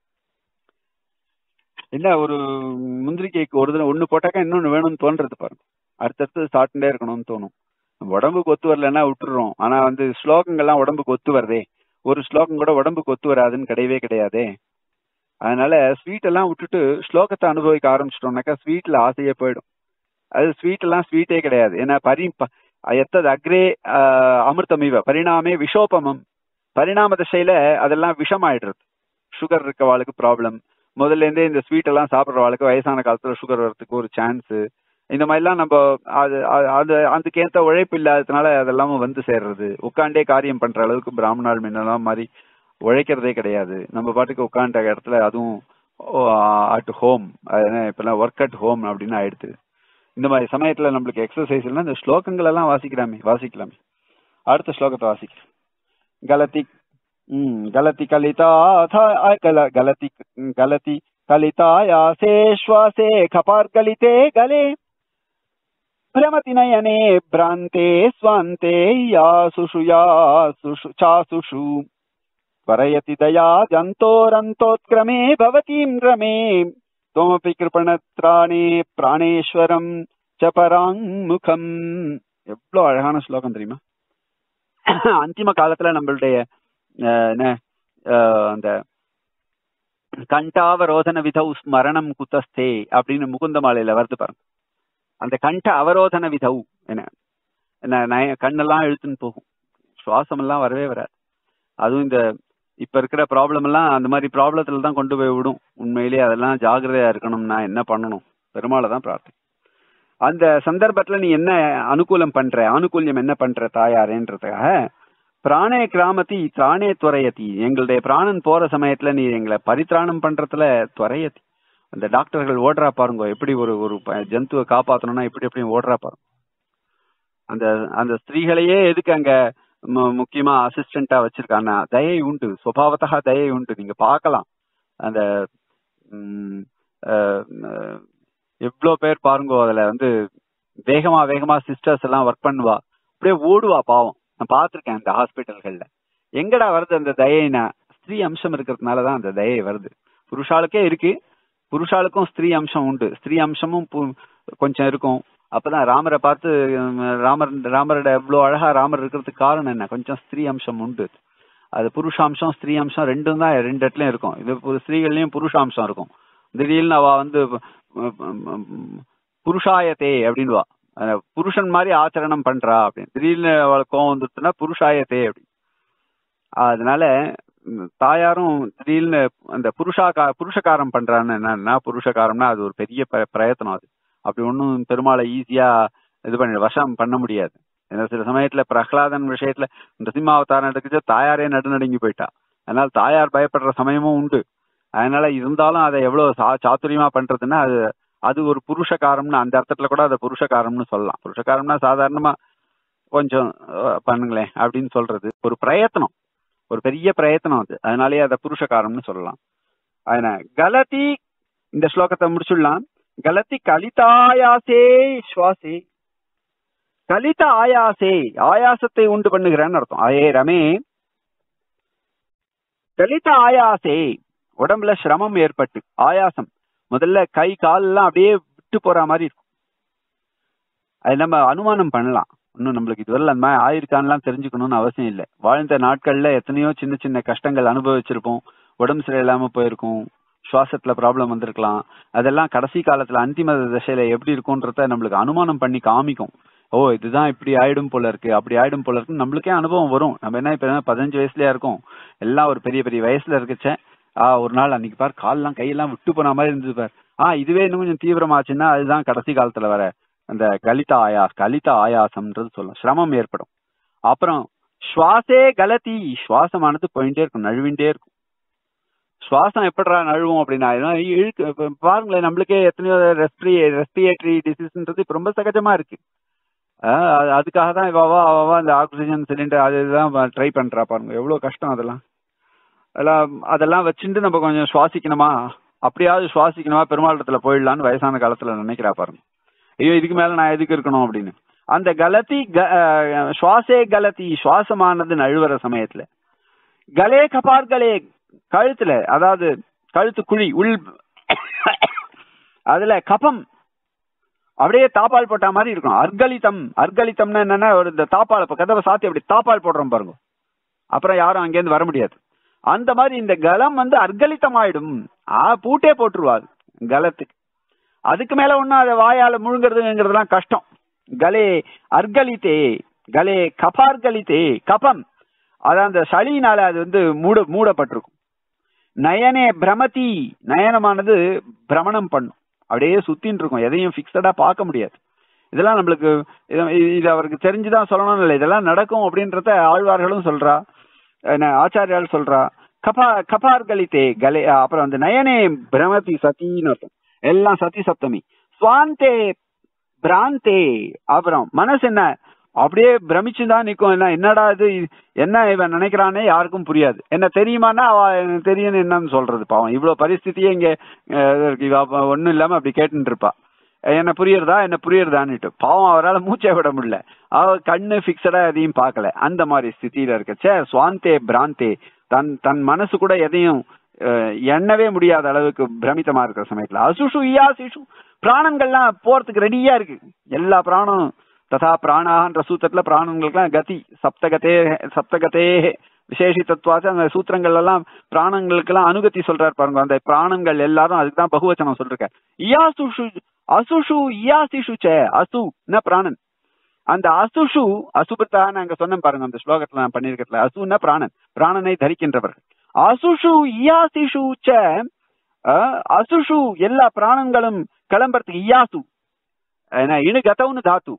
என்ன, ஒரு முந்திரி கேக்கு ஒரு தடவை ஒண்ணு போட்டாக்கா இன்னொன்னு வேணும்னு தோன்றது பாருங்க. அடுத்தடுத்து சாப்பிட்டுட்டே இருக்கணும்னு தோணும். உடம்புக்கு ஒத்து வரலன்னா விட்டுறோம். ஆனா வந்து ஸ்லோகங்கள்லாம் உடம்புக்கு ஒத்து வருதே, ஒரு ஸ்லோகம் கூட உடம்புக்கு ஒத்து வராதுன்னு கிடையவே கிடையாதே. அதனால ஸ்வீட் எல்லாம் விட்டுட்டு ஸ்லோகத்தை அனுபவிக்க ஆரம்பிச்சிட்டோம்னாக்கா ஸ்வீட்ல ஆசையே போயிடும். அது ஸ்வீட் எல்லாம் ஸ்வீட்டே கிடையாது. ஏன்னா பரி எத்தது அக்ரே அமிர்தமிவ பரிணாமே விஷோபமம், பரிணாம திசையில அதெல்லாம் விஷமாயிடுறது. Sugar இருக்கவாளுக்கு problem. முதல்ல இருந்தே இந்த ஸ்வீட் எல்லாம் சாப்பிட்றவாளுக்கு வயசான காலத்துல சுகர் வர்றதுக்கு ஒரு சான்ஸ். இந்த மாதிரிலாம் நம்ம அது அது அதுக்கேற்ற உழைப்பு இல்லாததுனால அதெல்லாம் வந்து சேர்றது. உட்காண்டே காரியம் பண்ற அளவுக்கு பிராமணால் முன்னெல்லாம் மாதிரி உழைக்கிறதே கிடையாது. நம்ம பாட்டுக்கு உட்காண்ட இடத்துல அதுவும் அட் ஹோம், இப்பெல்லாம் ஒர்க் அட் ஹோம் அப்படின்னு ஆயிடுது. இந்த மாதிரி சமயத்துல நம்மளுக்கு எக்ஸசைஸ் இல்லைன்னா இந்த ஸ்லோகங்கள் எல்லாம் வாசிக்கலாமே வாசிக்கலாமே அடுத்த ஸ்லோகத்தை வாசிக்கிறேன். கலதி உம் கலதி கலிதா கலதி கலதி கலிதாயாசே ஸ்வாசே கபார்கலிதே கலே பிரமதி நயனே பிராந்தே ஸ்வாந்தே யாசுஷு யாசுஷு சாசுஷு வரயதி தயா ஜந்தோரந்தோத்க்ரமே பவதீம் ரமே தோமபி கிருபணத்ராணே பிராணேஸ்வரம் சபராங் முகம். எவ்வளவு அழகான ஸ்லோகம் தெரியுமா? அந்திம காலத்துல நம்மளுடைய அந்த கண்டாவரோதன விதௌ ஸ்மரணம் குதஸ்தே அப்படின்னு முகுந்த மாலையில வருது பாருங்க. அந்த கண்ட அவரோதன விதௌ என்ன, கண்ணெல்லாம் இழுத்துன்னு போகும், சுவாசம் எல்லாம் வரவே வராது. அதுவும் இந்த இப்ப இருக்கிற ப்ராப்ளம் எல்லாம் அந்த மாதிரி ப்ராப்ளத்துல தான் கொண்டு போய் விடும். உண்மையிலேயே அதெல்லாம் ஜாகிரதையா இருக்கணும்னா என்ன பண்ணணும்? பெருமாளை தான் பிரார்த்தனை. அந்த சந்தர்ப்பத்துல நீ என்ன அனுகூலம் பண்ற, அனுகூல்யம் என்ன பண்ற தாயாரேன்றதுக்காக பிராணே கிராமத்தி திராணே துவரையத்தி, எங்களுடைய பிராணன் போற சமயத்துல நீ எங்களை பரித்ராணம் பண்றதுல துவரையத்தி. அந்த டாக்டர்கள் ஓடுறா பாருங்க, எப்படி ஒரு ஒரு ஜந்துவை காப்பாற்றணும்னா எப்படி எப்படி ஓடுறா பாருங்க. அந்த அந்த ஸ்திரீகளையே எதுக்கு அங்க முக்கியமா அசிஸ்டண்டா வச்சிருக்காங்க. தயை உண்டு, சுபாவத்தா தயை உண்டு. நீங்க பார்க்கலாம் அந்த எவ்வளோ பேர் பாருங்கோ, அதுல வந்து வேகமா வேகமா சிஸ்டர்ஸ் எல்லாம் ஒர்க் பண்ணுவா, அப்படியே ஓடுவா பாவம். நான் பார்த்துருக்கேன் அந்த ஹாஸ்பிட்டல்கள்ல. எங்கடா வருது அந்த தயைனா? ஸ்திரீ அம்சம் இருக்கிறதுனாலதான் அந்த தயை வருது. புருஷாளுக்கே இருக்கு, புருஷாளுக்கும் ஸ்திரீ அம்சம் உண்டு, ஸ்திரீ அம்சமும் கொஞ்சம் இருக்கும். அப்பதான் ராமரை பார்த்து ராமர் ராமரோட எவ்வளவு அழகா ராமர் இருக்கிறதுக்கு காரணம் என்ன? கொஞ்சம் ஸ்திரீ அம்சம் உண்டு. அது புருஷாம்சம் ஸ்திரீ அம்சம் ரெண்டும் தான் ரெண்டு இடத்துலயும் இருக்கும். இது ஸ்திரீகள்லயும் புருஷாம்சம் இருக்கும். திடீர்னு அவ வந்து புருஷாயத்தே அப்படின்வா, புருஷன் மாதிரி ஆச்சரணம் பண்றா அப்படின்னு. திடீர்னு அவளுக்கு கோவம் வந்துட்டுனா புருஷாயத்தே அப்படி. அதனால தாயாரும் திடீர்னு அந்த புருஷாக்கா புருஷகாரம் பண்றான்னு என்னன்னா, புருஷகாரம்னா அது ஒரு பெரிய பிரயத்தனம். அது அப்படி ஒன்றும் பெருமாளை ஈஸியா இது பண்ண வசம் பண்ண முடியாது. ஏன்னா சில சமயத்துல பிரகலாதன் விஷயத்துல இந்த சிம்மாவதாரம் எடுத்துக்கிட்டு தாயாரே நடுநடுங்கி போயிட்டா. அதனால தாயார் பயப்படுற சமயமும் உண்டு. அதனால இருந்தாலும் அதை எவ்வளவு சா சாத்துரியமா பண்றதுன்னா அது அது ஒரு புருஷகாரம்னு அந்த அர்த்தத்துல கூட அதை புருஷகாரம்னு சொல்லலாம். புருஷகாரம்னா சாதாரணமா கொஞ்சம் பண்ணுங்களேன் அப்படின்னு சொல்றது ஒரு பிரயத்தனம், ஒரு பெரிய பிரயத்தனம் அது. அதனாலேயே அதை புருஷகாரம்னு சொல்லலாம். அதனால கலதி இந்த ஸ்லோகத்தை முடிச்சுடலாம். கலதி கலிதாயாசே சுவாசே, கலித ஆயாசே ஆயாசத்தை உண்டு பண்ணுகிறேன்னு அர்த்தம். ஆயே ரமே கலித ஆயாசே உடம்புல சிரமம் ஏற்பட்டு, ஆயாசம் முதல்ல கை கால் எல்லாம் அப்படியே விட்டு போற மாதிரி இருக்கும். அது நம்ம அனுமானம் பண்ணலாம். இன்னும் நம்மளுக்கு இதுவரை அந்த மாதிரி ஆயிருக்கான்லாம் தெரிஞ்சுக்கணும்னு அவசியம் இல்லை. வாழ்ந்த நாட்கள்ல எத்தனையோ சின்ன சின்ன கஷ்டங்கள் அனுபவிச்சிருப்போம். உடம்பு சரியில்லாம போயிருக்கும், சுவாசத்துல ப்ராப்ளம் வந்திருக்கலாம். அதெல்லாம் கடைசி காலத்துல அந்திம தசையில எப்படி இருக்கும்ன்றத நம்மளுக்கு அனுமானம் பண்ணி காமிக்கும். ஓ இதுதான் இப்படி ஆயிடும் போல இருக்கு, அப்படி ஆயிடும் போல இருக்கு, நம்மளுக்கே அனுபவம் வரும். நம்ம என்ன இப்ப பதினஞ்சு வயசுலயா இருக்கும், எல்லாம் ஒரு பெரிய பெரிய வயசுல இருக்குச்சே. ஆஹ் ஒரு நாள் அன்னைக்கு பார் கால்லாம் கையெல்லாம் விட்டு போன மாதிரி இருந்தது பார். ஆஹ் இதுவே இன்னும் கொஞ்சம் தீவிரமாச்சுன்னா அதுதான் கடைசி காலத்துல வர அந்த கலித ஆயாஸ் கலித ஆயாசம்ன்றது சொல்லும், சிரமம் ஏற்படும். அப்புறம் சுவாசே கலதி, சுவாசமானது போயிட்டே இருக்கும், நழுவிண்டே இருக்கும். சுவாசம் எப்படா நழுவும் அப்படின்னா இழுக்கு பாருங்களேன். நம்மளுக்கே எத்தனையோ ரெஸ்பிரி ரெஸ்பிரேட்டரி டிசீஸ்ன்றது இப்ப ரொம்ப சகஜமா இருக்கு. அதுக்காக தான் இவாவா அவாவா இந்த ஆக்சிஜன் சிலிண்டர் அது இதுதான் ட்ரை பண்றா பாருங்க, எவ்வளவு கஷ்டம் அதெல்லாம். அதெல்லாம் அதெல்லாம் வச்சுட்டு நம்ம கொஞ்சம் சுவாசிக்கணுமா, அப்படியாவது சுவாசிக்கணுமா பெருமாளத்துல போயிடலான்னு வயசான காலத்துல நினைக்கிறா பாருங்க. ஐயோ இதுக்கு மேல நான் எதுக்கு இருக்கணும் அப்படின்னு. அந்த கலதி சுவாசே கலதி, சுவாசமானது நழுவுற சமயத்துல. கலே கபார்களே, கழுத்துல அதாவது கழுத்து குழி உள் அதுல கபம் அப்படியே தாப்பால் போட்ட மாதிரி இருக்கும். அர்கலிதம், அர்கலிதம்னா என்னன்னா ஒரு இந்த தாப்பால் கதவை சாத்தி அப்படி தாப்பால் போடுறோம் பாருங்க, அப்புறம் யாரும் அங்கேருந்து வர முடியாது. அந்த மாதிரி இந்த கலம் வந்து அர்கலிதம் ஆயிடும், ஆ பூட்டே போட்டுருவாது கலத்துக்கு. அதுக்கு மேல ஒன்னும் அதை வாயால முழுங்குறதுங்கிறதுலாம் கஷ்டம். கலே அர்கலித்தே, கலே கபார்கலித்தே, கபம் அதான் அந்த சளியினால அது வந்து மூட மூடப்பட்டிருக்கும். நயனே பிரமதி, நயனமானது பிரமணம் பண்ணும், அப்படியே சுத்தின்னு இருக்கும், எதையும் பிக்சடா பார்க்க முடியாது. இதெல்லாம் நம்மளுக்கு இது அவருக்கு தெரிஞ்சுதான் சொல்லணும்னு இல்லை, இதெல்லாம் நடக்கும் அப்படின்றத ஆழ்வார்களும் சொல்றா, ஆச்சாரியால் சொல்றா. கபா கபார்கலித்தே கலே, அப்புறம் வந்து நயனே பிரமதி சத்தின்னு அர்த்தம், எல்லாம் சதி சப்தமி. சுவாந்தே பிராந்தே, அப்புறம் மனசு என்ன அப்படியே பிரமிச்சுதான் நிற்கும். என்ன என்னடா இது, என்ன இவன் நினைக்கிறானே யாருக்கும் புரியாது. என்ன தெரியுமானா அவ தெரியும் என்னன்னு சொல்றது. பாவம் இவ்வளவு பரிஸ்திதியே இங்க ஒன்னும் இல்லாம அப்படி கேட்டுட்டு இருப்பா, என்ன புரியுறதா என்ன புரியுறதான்னுட்டு. பாவம் அவரால் மூச்சை விட முடியல, அவ கண்ணு பிக்சடா எதையும் பார்க்கல. அந்த மாதிரி ஸ்திதியில இருக்கச்சே சுவாந்தே பிராந்தே, தன் தன் மனசு கூட எதையும் எண்ணவே முடியாத அளவுக்கு பிரமித்தமா இருக்கிற சமயத்துல. அசுஷு இயா சிஷு, பிராணங்கள்லாம் போறதுக்கு ரெடியா இருக்கு. எல்லா பிராணம் ததா பிராணான்ற சூத்திரத்துல பிராணங்களுக்குலாம் கதி சப்தகத்தே சப்தகத்தே விசேஷி தத்துவாச்சு அந்த சூத்திரங்கள் எல்லாம் பிராணங்களுக்கு எல்லாம் அனுகத்தி சொல்றாரு பாருங்க. அந்த பிராணங்கள் எல்லாரும் அதுக்குதான் பகுவச்சனம் சொல்றேன். இயாசுஷு அசுஷு இயாசிஷு சே, அசு என்ன பிராணன், அந்த அசுஷு அசுபத்தா நாங்க சொன்னோம் பாருங்க அந்த ஸ்லோகத்துல நான் பண்ணிருக்கல. அசுன்னா பிராணன், பிராணனை தரிக்கின்றவர்கள். அசுஷு இயாசிஷு ச, அசுஷு எல்லா பிராணங்களும் கிளம்புறதுக்கு. இயாசு இனு கதவுன்னு தாத்து,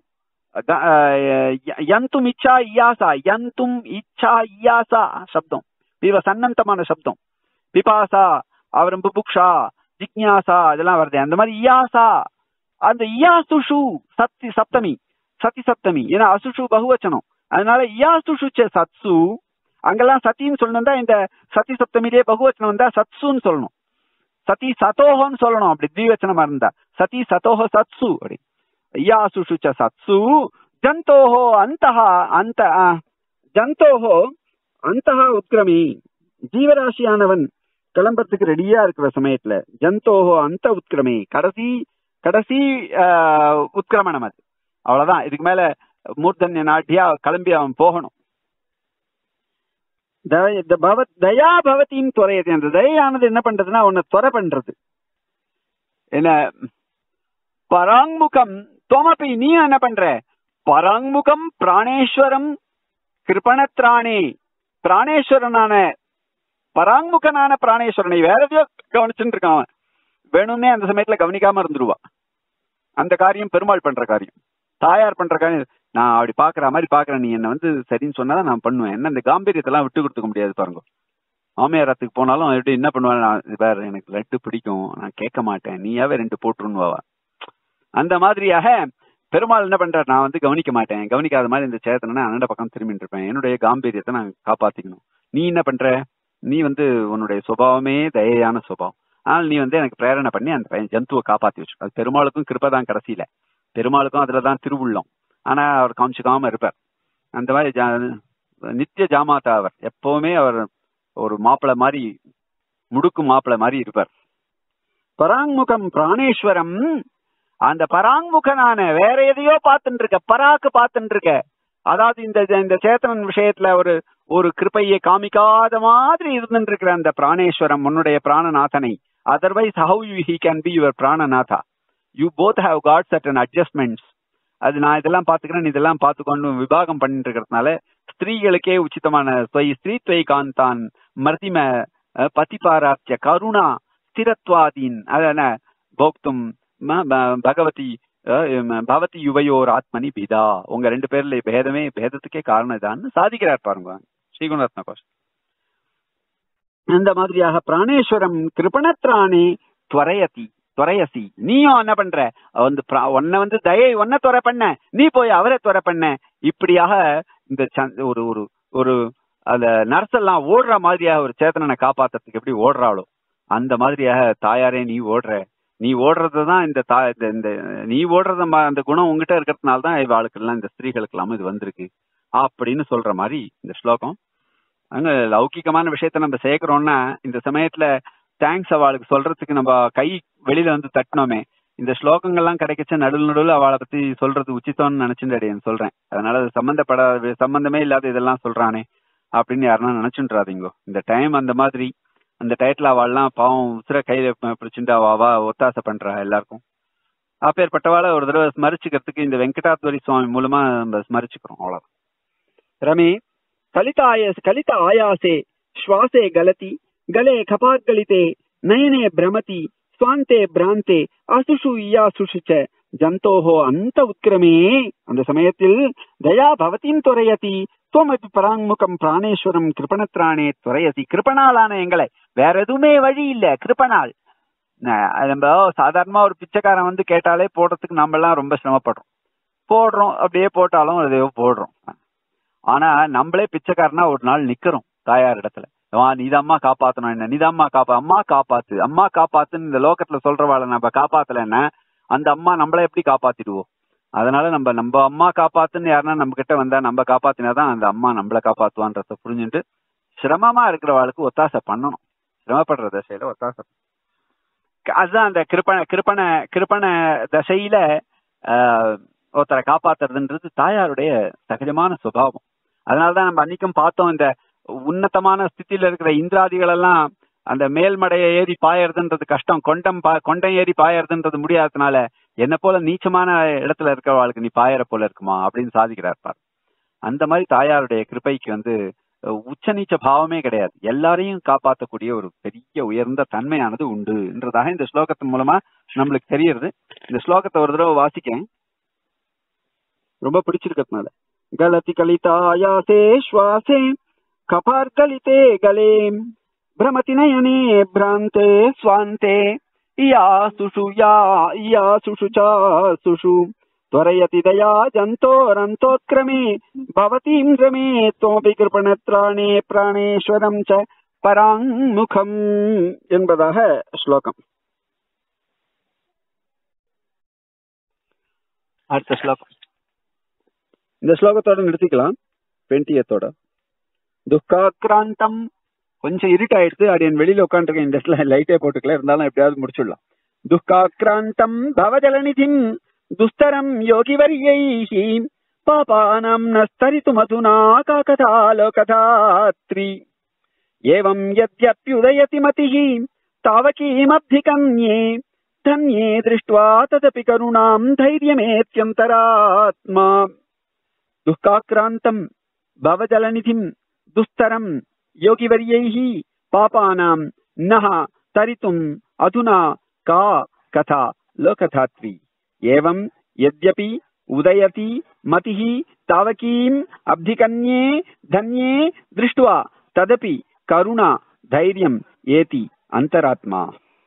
யந்தும் இச்சா இயாசா, யந்தும் இச்சா இயாசா சப்தம் இவ சன்னந்தமான சப்தம். பிபாசா அவரும் புபுக்ஷா ஜிக்ஞாசா அதெல்லாம் வருது. அந்த மாதிரி இயாசா, அந்த இயாசுஷு சத்தி சப்தமி சதி சப்தமி, ஏன்னா அசுஷு பகுவச்சனம், அதனால இயாசுஷு ச சத்சு. அங்கெல்லாம் சத்தின்னு சொல்லணும், இந்த சதி சப்தமிலே பகுவச்சனம் வந்தா சத்சுன்னு சொல்லணும். சதி சதோஹன்னு சொல்லணும் அப்படி திவச்சனமா இருந்தா. சதி சதோஹ சத்சு அப்படி. இயாசுஷு ச சத்சு. ஜந்தோஹோ அந்தஹா, அந்த ஜந்தோஹோ அந்தஹா உத்கிரமி, ஜீவராசியானவன் கிளம்புறதுக்கு ரெடியா இருக்கிற சமயத்துல ஜந்தோஹோ அந்த உத்கிரமி, கடைசி கடைசி உத்கிரமணம் அது. அவ்வளவுதான், இதுக்கு மேல மூர்த்தன்ய நாட்டியா கிளம்பி அவன் போகணும். தயா பவத்தின் துறையது, அந்த தயானது என்ன பண்றதுன்னா உன்னை துறை பண்றது. என்ன பராங்முகம் தோமப்பி, நீ என்ன பண்ற, பராங்முகம் பிராணேஸ்வரம் கிருபணத்ராணே, பிராணேஸ்வரனான பராங்முகனான பிராணேஸ்வரனை வேற எதையோ கவனிச்சுட்டு இருக்கான் அவன். வேணும்னே அந்த சமயத்துல கவனிக்காம இருந்துருவா. அந்த காரியம் பெருமாள் பண்ற காரியம், தாயார் பண்ற காரியம். நான் அப்படி பாக்குற மாதிரி பாக்குறேன், நீ என்ன வந்து சரின்னு சொன்னாதான் நான் பண்ணுவேன். என்ன இந்த காம்பீரியத்தெல்லாம் விட்டு கொடுத்துக்க முடியாது பாருங்க. மாமியாரத்துக்கு போனாலும் எப்படி என்ன பண்ணுவேன், நான் வேற எனக்கு லட்டு பிடிக்கும், நான் கேட்க மாட்டேன், நீயாவே ரெண்டு போட்டுருன்னு. அந்த மாதிரியாக பெருமாள் என்ன பண்றாரு, நான் வந்து கவனிக்க மாட்டேன், கவனிக்காத மாதிரி இந்த சேத்தனை அண்ணன் பக்கம் திரும்பிட்டு இருப்பேன், என்னுடைய காம்பீரியத்தை நான் காப்பாத்திக்கணும். நீ என்ன பண்ற, நீ வந்து உன்னுடைய சுபாவமே தயையான சுபாவம், ஆனால் நீ வந்து எனக்கு பிரேரணை பண்ணி அந்த பையன் ஜந்துவை காப்பாத்தி வச்சு. அது பெருமாளுக்கும் கிருப்பதான் கடைசியில, பெருமாளுக்கும் அதுலதான் திருவுள்ளம். ஆனா அவர் காமிச்சுக்காம இருப்பார். அந்த மாதிரி நித்திய ஜாமாத்தா அவர், எப்பவுமே அவர் ஒரு மாப்பிளை மாதிரி, முடுக்கு மாப்பிளை மாதிரி இருப்பார். பராங்முகம் பிராணேஸ்வரம், அந்த பராங்முகனான வேற எதையோ பார்த்துட்டு இருக்க, பராக்கு பார்த்துட்டு இருக்க. அதாவது இந்த இந்த சேத்தனன் விஷயத்துல ஒரு ஒரு கிருப்பையை காமிக்காத மாதிரி இருந்துட்டு இருக்கிற அந்த பிராணேஸ்வரம், உன்னுடைய பிராணநாதனை. Otherwise how you he can be your பிராணநாதா? You both have got certain adjustments. அது நான் இதெல்லாம் பாத்துக்கிறேன், இதெல்லாம் பார்த்துக்கொண்டு விவாகம் பண்ணிட்டு இருக்கிறதுனால ஸ்திரீகளுக்கே உச்சிதமான ஸ்திரீ துவை காந்தான் மர்திம பதிபாராத்திய கருணா ஸ்திரத்வாதீன் அதன போக்தும் பகவதி பவதி யுவையோர் ஆத்மனி பிதா. உங்க ரெண்டு பேர்ல பேதமே பேதத்துக்கே காரணம் இதான்னு சாதிக்கிறார் பாருங்க ஸ்ரீகுணரத்ன கோஷ். அந்த மாதிரியாக பிராணேஸ்வரம் கிருபணத்ராணி துவரையதி துவரையசி. நீயும் என்ன பண்ற, வந்து உன்னை வந்து தயை ஒன்ன துறை பண்ண, நீ போய் அவரை துறை பண்ண. இப்படியாக இந்த ஒரு ஒரு ஒரு அந்த நர்செல்லாம் ஓடுற மாதிரியாக ஒரு சேத்தனனை காப்பாத்துறதுக்கு எப்படி ஓடுறாளோ அந்த மாதிரியாக தாயாரே நீ ஓடுற. நீ ஓடுறதுதான் இந்த தா இந்த நீ ஓடுறத அந்த குணம் உங்ககிட்ட இருக்கிறதுனால தான் இவாளுக்கெல்லாம் இந்த ஸ்திரீகளுக்கு எல்லாம் இது வந்திருக்கு அப்படின்னு சொல்ற மாதிரி இந்த ஸ்லோகம். அங்க லௌகிகமான விஷயத்த நம்ம சேர்க்கிறோம்னா இந்த சமயத்துல தேங்க்ஸ் அவளுக்கு சொல்றதுக்கு நம்ம கை வெளியில வந்து தட்டினோமே, இந்த ஸ்லோகங்கள்லாம் கிடைக்கச்ச நடுவில் நடுவில் அவளை பத்தி சொல்றது உச்சித்தம்னு நினைச்சுட்டு சொல்றேன். அதனால அது சம்பந்தப்படாத சம்பந்தமே இல்லாத இதெல்லாம் சொல்றானே அப்படின்னு யாருன்னா நினைச்சுன்றாதீங்கோ. இந்த டைம் அந்த மாதிரி, அந்த டயத்துல அவள்லாம் பாவம் உசுர கையில பிடிச்சுட்டு அவா ஒத்தாசை பண்றா எல்லாருக்கும். அப்பேற்பட்டவாளை ஒரு தடவை ஸ்மரிச்சுக்கிறதுக்கு இந்த வெங்கடாத்வரி சுவாமி மூலமா நம்ம ஸ்மரிச்சுக்கிறோம். அவ்வளவு. ரமி கலிதாய கலித ஆயாசே ஸ்வாசே கலதி கலே கபார்கலிதே நயனே பிரமதி ஸ்வாந்தே பிராந்தே அசுஷு இயாசுஷுச்ச ஜந்தோஹோ அந்த உத்கிரமே. அந்த சமயத்தில் தயா பவதிம் துறையதி துவமபி பராங்முகம் பிராணேஸ்வரம் கிருபணத்ராணே துறையசி. கிருபணாலான எங்களை, வேற எதுவுமே வழி இல்ல, கிருபணால். நம்ம சாதாரணமா ஒரு பிச்சைக்காரன் வந்து கேட்டாலே போடுறதுக்கு நம்ம எல்லாம் ரொம்ப சிரமப்படுறோம், போடுறோம், அப்படியே போட்டாலும் அதையோ போடுறோம். ஆனா நம்மளே பிச்சைக்காரனா ஒரு நாள் நிக்கிறோம் தாயார் இடத்துல, நீதம்மா காப்பாத்தணும், என்ன நீதம்மா காப்பா அம்மா காப்பாத்து அம்மா காப்பாத்துன்னு இந்த லோகத்துல சொல்றவாளை நம்ம காப்பாத்தல என்ன, அந்த அம்மா நம்மள எப்படி காப்பாத்திடுவோம்? அதனால நம்ம நம்ம அம்மா காப்பாத்துன்னு யாருன்னா நம்ம கிட்ட வந்தா நம்ம காப்பாத்தினாதான் அந்த அம்மா நம்மளை காப்பாத்துவான்றத புரிஞ்சுட்டு சிரமமா இருக்கிறவாளுக்கு ஒத்தாசை பண்ணணும். சிரமப்படுற தசையில ஒத்தாசை, அதுதான் அந்த கிருப்பண கிருப்பண கிருப்பண தசையில ஆஹ் ஒருத்தரை காப்பாத்துறதுன்றது தாயாருடைய சகஜமான சுபாவம். அதனாலதான் நம்ம அன்னைக்கும் பார்த்தோம், இந்த உன்னதமான ஸ்திதியில இருக்கிற இந்திராதிகள் எல்லாம் அந்த மேல்மடையை ஏறி பாயறதுன்றது கஷ்டம், கொண்டம் பா கொண்டம் ஏறி பாயறதுன்றது முடியாததுனால என்ன போல நீச்சமான இடத்துல இருக்கிறவாளுக்கு நீ பாயற போல இருக்குமா அப்படின்னு சாதிக்கிறார் பார். அந்த மாதிரி தாயாருடைய கிருபைக்கு வந்து உச்ச நீச்ச பாவமே கிடையாது, எல்லாரையும் காப்பாற்றக்கூடிய ஒரு பெரிய உயர்ந்த தன்மையானது உண்டுன்றதாக இந்த ஸ்லோகத்தின் மூலமா நம்மளுக்கு தெரியுது. இந்த ஸ்லோகத்தை ஒரு தடவை வாசிக்கேன், ரொம்ப பிடிச்சிருக்கிறதுனால. கலதி கலிதாயாசே ஸ்வாசே கபார்கலிதே கலே பிரமதி நயனே பிராந்தே ஸ்வாந்தே இயா சுஷு யா இயா சுஷு சா சுஷு त्वरयति दया जन्तोरन्तोत्क्रमे भवतीं रमे त्वमपि कृपणत्राणे प्राणेश्वरं च பராங்முகம் என்பதாக ஸ்லோகம். அடுத்த ஸ்லோகம் இந்த ஸ்லோகத்தோட நிறுத்திக்கலாம். டுவெண்ட்டியத்தோட துக்காக்ராந்தம். கொஞ்சம் இருட்டாயிடுச்சு, அப்படியே வெளியில உட்காந்துருக்கேன், இந்த இடத்துல லைட்டே போட்டுக்கல, இருந்தாலும் எப்படியாவது முடிச்சுடலாம். துக்காக்ராந்தம் பவஜலநிதிம் துஸ்தரம் யோகிவர்யைஹி பாபானாம் நஸ்தரிது மதுனா காகதாலோகதாத்ரி ஏவம் யத்யப்யுதயதி மதிஹி தாவகீமப்திகன்யே தன்யே திருஷ்ட்வா ததபி கருணாம் தைரியமேத்யந்தராத்மா. துக்காக்ராந்தம் பவஜலநிதிம் துஸ்தரம் யோகிவரியைஹி பாபானாம் நஹ தரித்தும் அதுனா கா கதா லோகதாத்ரி ஏவம் யத்யபி உதயதி மதிஹி தாவகீம் அப்திகன்யே தன்யே திருஷ்டுவா ததபி கருணா தைரியம் ஏதி அந்தராத்மா.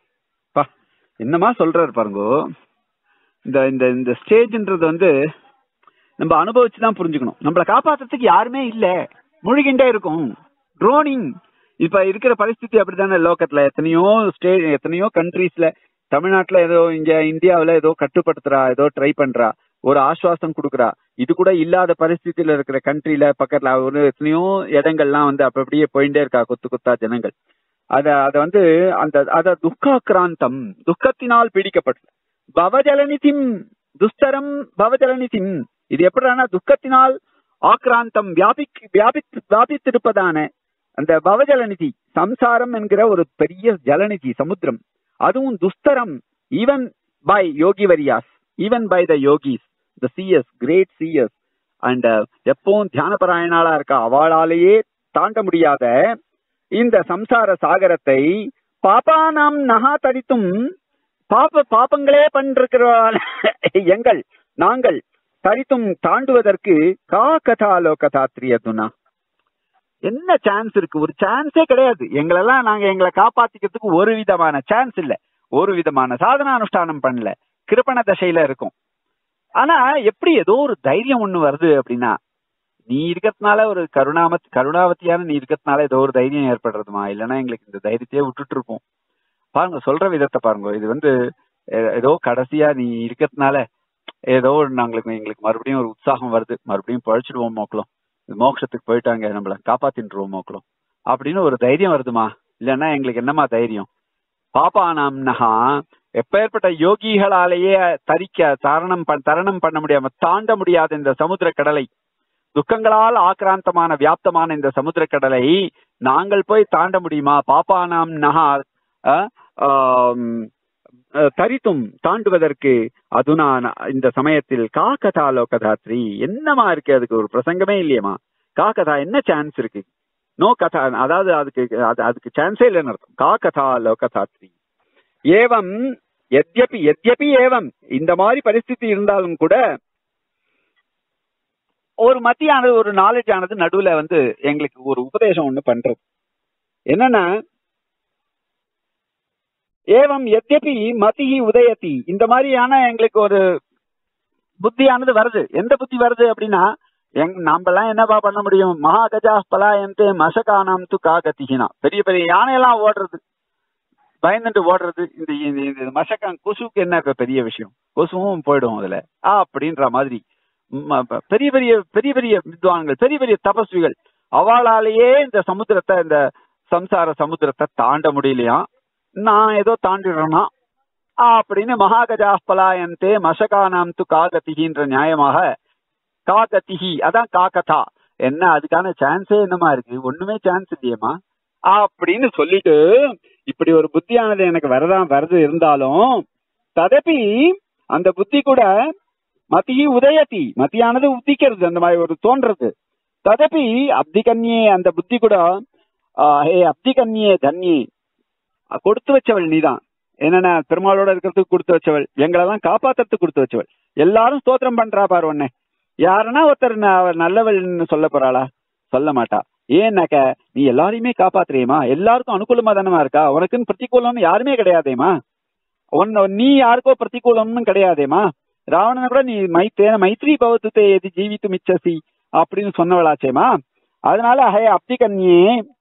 என்னமா சொல்றாரு பாருங்கோ. இந்த இந்த இந்த ஸ்டேஜ்ன்றது வந்து நம்ம அனுபவிச்சுதான் புரிஞ்சுக்கணும். நம்மளை காப்பாத்துறதுக்கு யாருமே இல்ல, முழுகிண்டே இருக்கும். ட்ரோனிங் இப்ப இருக்கிற பரிஸ்திதி அப்படித்தானே. லோக்கத்துல எத்தனையோ ஸ்டே எத்தனையோ கண்ட்ரீஸ்ல, தமிழ்நாட்டுல ஏதோ, இங்க இந்தியாவில ஏதோ கட்டுப்படுத்துறா, ஏதோ ட்ரை பண்றா, ஒரு ஆஸ்வாசம் கொடுக்குறா. இது கூட இல்லாத பரிஸ்திதியில இருக்கிற கண்ட்ரில பக்கத்துல ஒரு எத்தனையோ இடங்கள்லாம் வந்து அப்ப அப்படியே போயிட்டே இருக்கா கொத்து கொத்தா ஜனங்கள். அத அத வந்து அந்த அத துக்காக்கிராந்தம், துக்கத்தினால் பீடிக்கப்பட்டது. பவஜலநிதிம் துஸ்தரம் பவஜலநிதிம், இது எப்படின்னா துக்கத்தினால் ஆக்ராந்தம் வியாபி வியாபி வியாபித்திருப்பதான அந்த பவஜலநிதி, சம்சாரம் என்கிற ஒரு பெரிய ஜலநிதி சமுத்திரம். அதுவும் துஸ்தரம், ஈவன் பை யோகி வரியாஸ், even by the yogis, the seers, great seers, and எப்பவும் தியானபராயணாளா இருக்கா, அவளாலேயே தாண்ட முடியாத இந்த சம்சார சாகரத்தை பாப்பானாம் நகா தரித்தும், பாப்ப பாப்பங்களே பண்ற எங்கள் நாங்கள் தரித்தும் தாண்டுவதற்கு கா கதா லோகதாத்ரியதுனா, என்ன சான்ஸ் இருக்கு? ஒரு சான்ஸே கிடையாது. எங்களெல்லாம் நாங்க எங்களை காப்பாத்திக்கிறதுக்கு ஒரு விதமான சான்ஸ் இல்ல, ஒரு விதமான சாதனானுஷ்டானம் பண்ணல, கிருப்பண தசையில இருக்கும். ஆனா எப்படி ஏதோ ஒரு தைரியம் ஒண்ணு வருது அப்படின்னா, நீ இருக்கிறதுனால, ஒரு கருணாமத் கருணாவத்தியான நீ இருக்கிறதுனால ஏதோ ஒரு தைரியம் ஏற்படுறதுமா, இல்லைன்னா எங்களுக்கு இந்த தைரியத்தையே விட்டுட்டு இருப்போம். பாருங்க சொல்ற விதத்தை பாருங்க. இது வந்து ஏதோ கடைசியா நீ இருக்கிறதுனால ஏதோ நாங்களுக்கு எங்களுக்கு மறுபடியும் ஒரு உற்சாகம் வருது, மறுபடியும் பழிச்சிடுவோம் மோக்கலும், மோட்சத்துக்கு போயிட்டாங்க, நம்மள காப்பாத்தின்றுவோம் மோக்கலும் அப்படின்னு ஒரு தைரியம் வருதுமா. இல்லைன்னா எங்களுக்கு என்னமா தைரியம்? பாப்பானாம்னஹா, எப்பேற்பட்ட யோகிகளாலேயே தரிக்க தரணம் தரணம் பண்ண முடியாம தாண்ட முடியாத இந்த சமுத்திர கடலை, துக்கங்களால் ஆக்ராந்தமான வியாப்தமான இந்த சமுத்திர கடலை நாங்கள் போய் தாண்ட முடியுமா? பாப்பானாம் நகா தரித்தும் தாண்டுவதற்கு அதுனா இந்த சமயத்தில் கா கதா லோகதாத்ரி, என்னமா இருக்கு? அதுக்கு ஒரு பிரசங்கமே இல்லையமா. கா கதா, என்ன சான்ஸ் இருக்கு? நோ கதா, அதாவது அதுக்கு அதுக்கு சான்ஸே இல்லைன்னு அர்த்தம். கா கதா லோகதாத்ரி ஏவம் எத்யபி எத்யபி ஏவம், இந்த மாதிரி பரிஸ்திதி இருந்தாலும் கூட ஒரு மத்தியானது, ஒரு நாலேஜ் ஆனது நடுவுல வந்து எங்களுக்கு ஒரு உபதேசம் ஒண்ணு பண்றது. என்னன்னா, ஏவம் எத்யபி மதிஹி உதயதி, இந்த மாதிரியான எங்களுக்கு ஒரு புத்தியானது வருது. எந்த புத்தி வருது அப்படின்னா, எங் நாமெல்லாம் என்னப்பா பண்ண முடியும்? மகா கஜா பலாயந்தே மசகானாம் து காகதிஹினா, பெரிய பெரிய யானையெல்லாம் ஓடுறது, பயந்துட்டு ஓடுறது. இந்த இந்த மசக்கான் கொசுக்கு என்ன இப்ப பெரிய விஷயம்? கொசுவும் போயிடும் அதுல அப்படின்ற மாதிரி பெரிய பெரிய பெரிய பெரிய வித்வான்கள், பெரிய பெரிய தபஸ்விகள், அவளாலேயே இந்த சமுத்திரத்தை, இந்த சம்சார சமுத்திரத்தை தாண்ட முடியலையா, நான் ஏதோ தாண்டிடுறேன்னா அப்படின்னு மகாகஜா பலாயந்தே மசகானாம் து காகதிகின்ற நியாயமாக காகதிகி, அதான் காகதா. என்ன அதுக்கான சான்ஸே என்னமா இருக்கு? ஒண்ணுமே சான்ஸ் இல்லையேமா அப்படின்னு சொல்லிட்டு, இப்படி ஒரு புத்தியானது எனக்கு வரதான் வருது இருந்தாலும், ததப்பி அந்த புத்தி கூட மதி உதயத்தி, மத்தியானது உதிக்கிறது, அந்த மாதிரி ஒரு தோன்றது. ததப்பி அப்திகன்யே, அந்த புத்தி கூட ஹே அப்திகன்யே தன்யே, கொடுத்து வச்சவள் நீதான். என்னன்னா பெருமாளோட இருக்கிறதுக்கு கொடுத்து வச்சவள், எங்களெல்லாம் காப்பாத்துறதுக்கு கொடுத்து வச்சவள். எல்லாரும் ஸ்தோத்திரம் பண்றா பாரு ஒண்ணு. யாருன்னா ஒருத்தர் நல்லவள்னு சொல்ல போறாளா? சொல்ல மாட்டா. ஏன்னாக்க நீ எல்லாரையுமே காப்பாத்துறியமா, எல்லாருக்கும் அனுகூலமா தானமா இருக்கா, உனக்குன்னு பிரதிகூலம்னு யாருமே கிடையாதேமா, ஒன்னு நீ யாருக்கோ பிரதிகூலம்னு கிடையாதேமா. ராவணனை கூட நீ மைத்தேன மைத்ரி பவத்துத்தே எதி ஜீவித்து மிச்சசி அப்படின்னு சொன்னவளாச்சேமா. அதனால ஹே அப்திகன்யே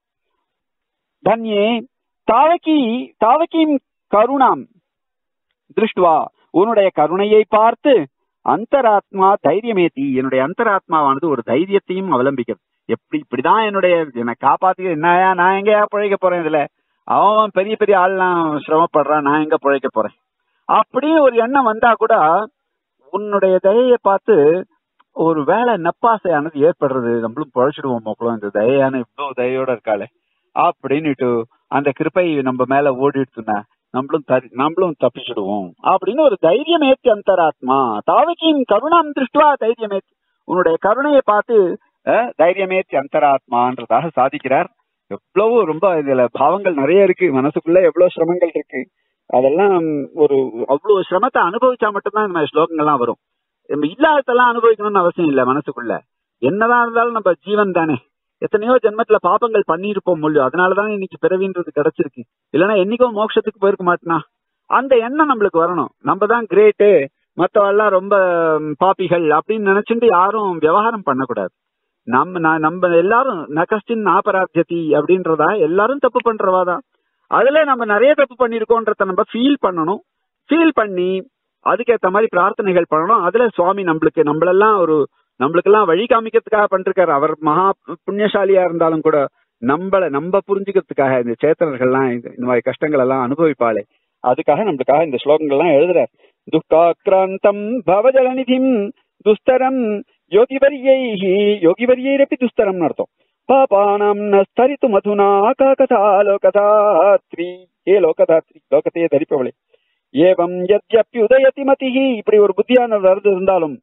தன்யே தாவகி தாவகிம் கருணாம் திருஷ்டுவா, உன்னுடைய கருணையை பார்த்து அந்தராத்மா தைரியமேத்தி, என்னுடைய அந்தராத்மாவானது ஒரு தைரியத்தையும் அவலம்பிக்கிறது. எப்படி இப்படிதான் என்னுடைய என்னை காப்பாத்திக்க, என்னயா நான் எங்கயா பிழைக்க போறேன், இதுல அவன் பெரிய பெரிய ஆள்லாம் சிரமப்படுறான், நான் எங்க பிழைக்க போறேன் அப்படின்னு ஒரு எண்ணம் வந்தா கூட உன்னுடைய தயையை பார்த்து ஒரு வேலை நப்பாசையானது ஏற்படுறது. நம்மளும் பிழைச்சிடுவோம் மக்களும், இந்த தயையான இவ்வளவு தயையோட இருக்காளே அப்படின்னுட்டு அந்த கிருப்பை நம்ம மேல ஓடிடுச்சுன்னா நம்மளும் நம்மளும் தப்பிச்சிடுவோம் அப்படின்னு ஒரு தைரியம் ஏற்றி அந்தராத்மா தாவகியும் கருணாம் திருஷ்டுவா தைரியம் ஏற்றி, உன்னுடைய கருணையை பார்த்து அஹ், தைரியமேத்தி அந்தராத்மான்றதாக சாதிக்கிறார். எவ்வளவு ரொம்ப இதுல பாவங்கள் நிறைய இருக்கு, மனசுக்குள்ள எவ்வளவு சிரமங்கள் இருக்கு. அதெல்லாம் ஒரு அவ்வளவு சிரமத்தை அனுபவிச்சா மட்டும்தான் இந்த மாதிரி ஸ்லோகங்கள்லாம் வரும். நம்ம இல்லாததெல்லாம் அனுபவிக்கணும்னு அவசியம் இல்லை. மனசுக்குள்ள என்னதான் இருந்தாலும் நம்ம ஜீவன் தானே, எத்தனையோ ஜென்மத்துல பாப்பங்கள் பண்ணிருப்போம் முடியும், அதனாலதான் இன்னைக்கு பிறவின்றது கிடைச்சிருக்கு. இல்லைன்னா என்னைக்கோ மோட்சத்துக்கு போயிருக்க மாட்டேனா. அந்த எண்ணம் நம்மளுக்கு வரணும். நம்ம தான் கிரேட்டு, மற்றவெல்லாம் ரொம்ப பாப்பிகள் அப்படின்னு நினைச்சுட்டு யாரும் விவகாரம் பண்ணக்கூடாது. நம்ம நான் நம்ம எல்லாரும் நகஸ்டின் நாபராஜதி அப்படின்றதா எல்லாரும் தப்பு பண்றவாதான். அதுல நம்ம நிறைய தப்பு பண்ணிருக்கோன்றத நம்ம ஃபீல் பண்ணணும். ஃபீல் பண்ணி அதுக்கேற்ற மாதிரி பிரார்த்தனைகள் பண்ணணும். அதுல சுவாமி நம்மளுக்கு நம்மளெல்லாம் ஒரு நம்மளுக்கெல்லாம் வழி காமிக்கிறதுக்காக பண்ணிருக்காரு. அவர் மகா புண்ணியசாலியா இருந்தாலும் கூட நம்மள நம்ம புரிஞ்சுக்கிறதுக்காக இந்த சேத்தனர்கள்லாம் இந்த மாதிரி கஷ்டங்கள் எல்லாம் அனுபவிப்பாளே, அதுக்காக நம்மளுக்காக இந்த ஸ்லோகங்கள்லாம் எழுதுறார். துக்காக்ராந்தம் பவஜலநிதிம் துஸ்தரம் யோகிவரியை யோகிவரியைரப்பி துஸ்தரம்னு அர்த்தம். பாபானாம் நஸ்தரித்து மதுனா காகதா லோகதாத்ரி, ஏ லோகதாத்ரி லோகத்தையே தரிப்பவளே, ஏவம் யத்யப்யுதயதி மதிஹி, இப்படி ஒரு புத்தியான வருது இருந்தாலும்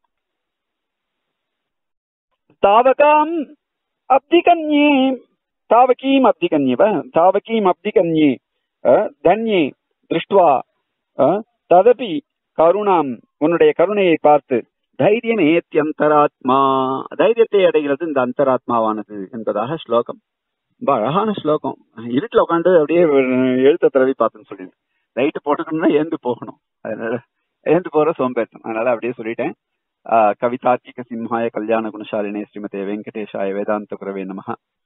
தாவகாம் அப்திகன்யே தாவகீம் அப்திகன்யேவ தாவகீம் அப்திகன்யே தன்யே திருஷ்டுவா ததபி கருணாம், உன்னுடைய கருணையை பார்த்து தைரியம் ஏத்தியந்தராத்மா, தைரியத்தை அடைகிறது இந்த அந்தராத்மாவானது என்பதாக ஸ்லோகம். ரொம்ப அழகான ஸ்லோகம். இருட்டில் உட்காந்து அப்படியே எழுத்த தடவை பார்த்துன்னு சொல்லிடுறேன். லைட்டு போட்டுக்கணும்னா ஏந்து போகணும், அதனால ஏந்து போற சோம்பேற்றம், அதனால அப்படியே சொல்லிட்டேன். கவிதார்க்கிக சிம்ஹாய கல்யாண குணசாலினே ஸ்ரீமதே வெங்கடேஷாய வேதாந்த குரவே நமஹ.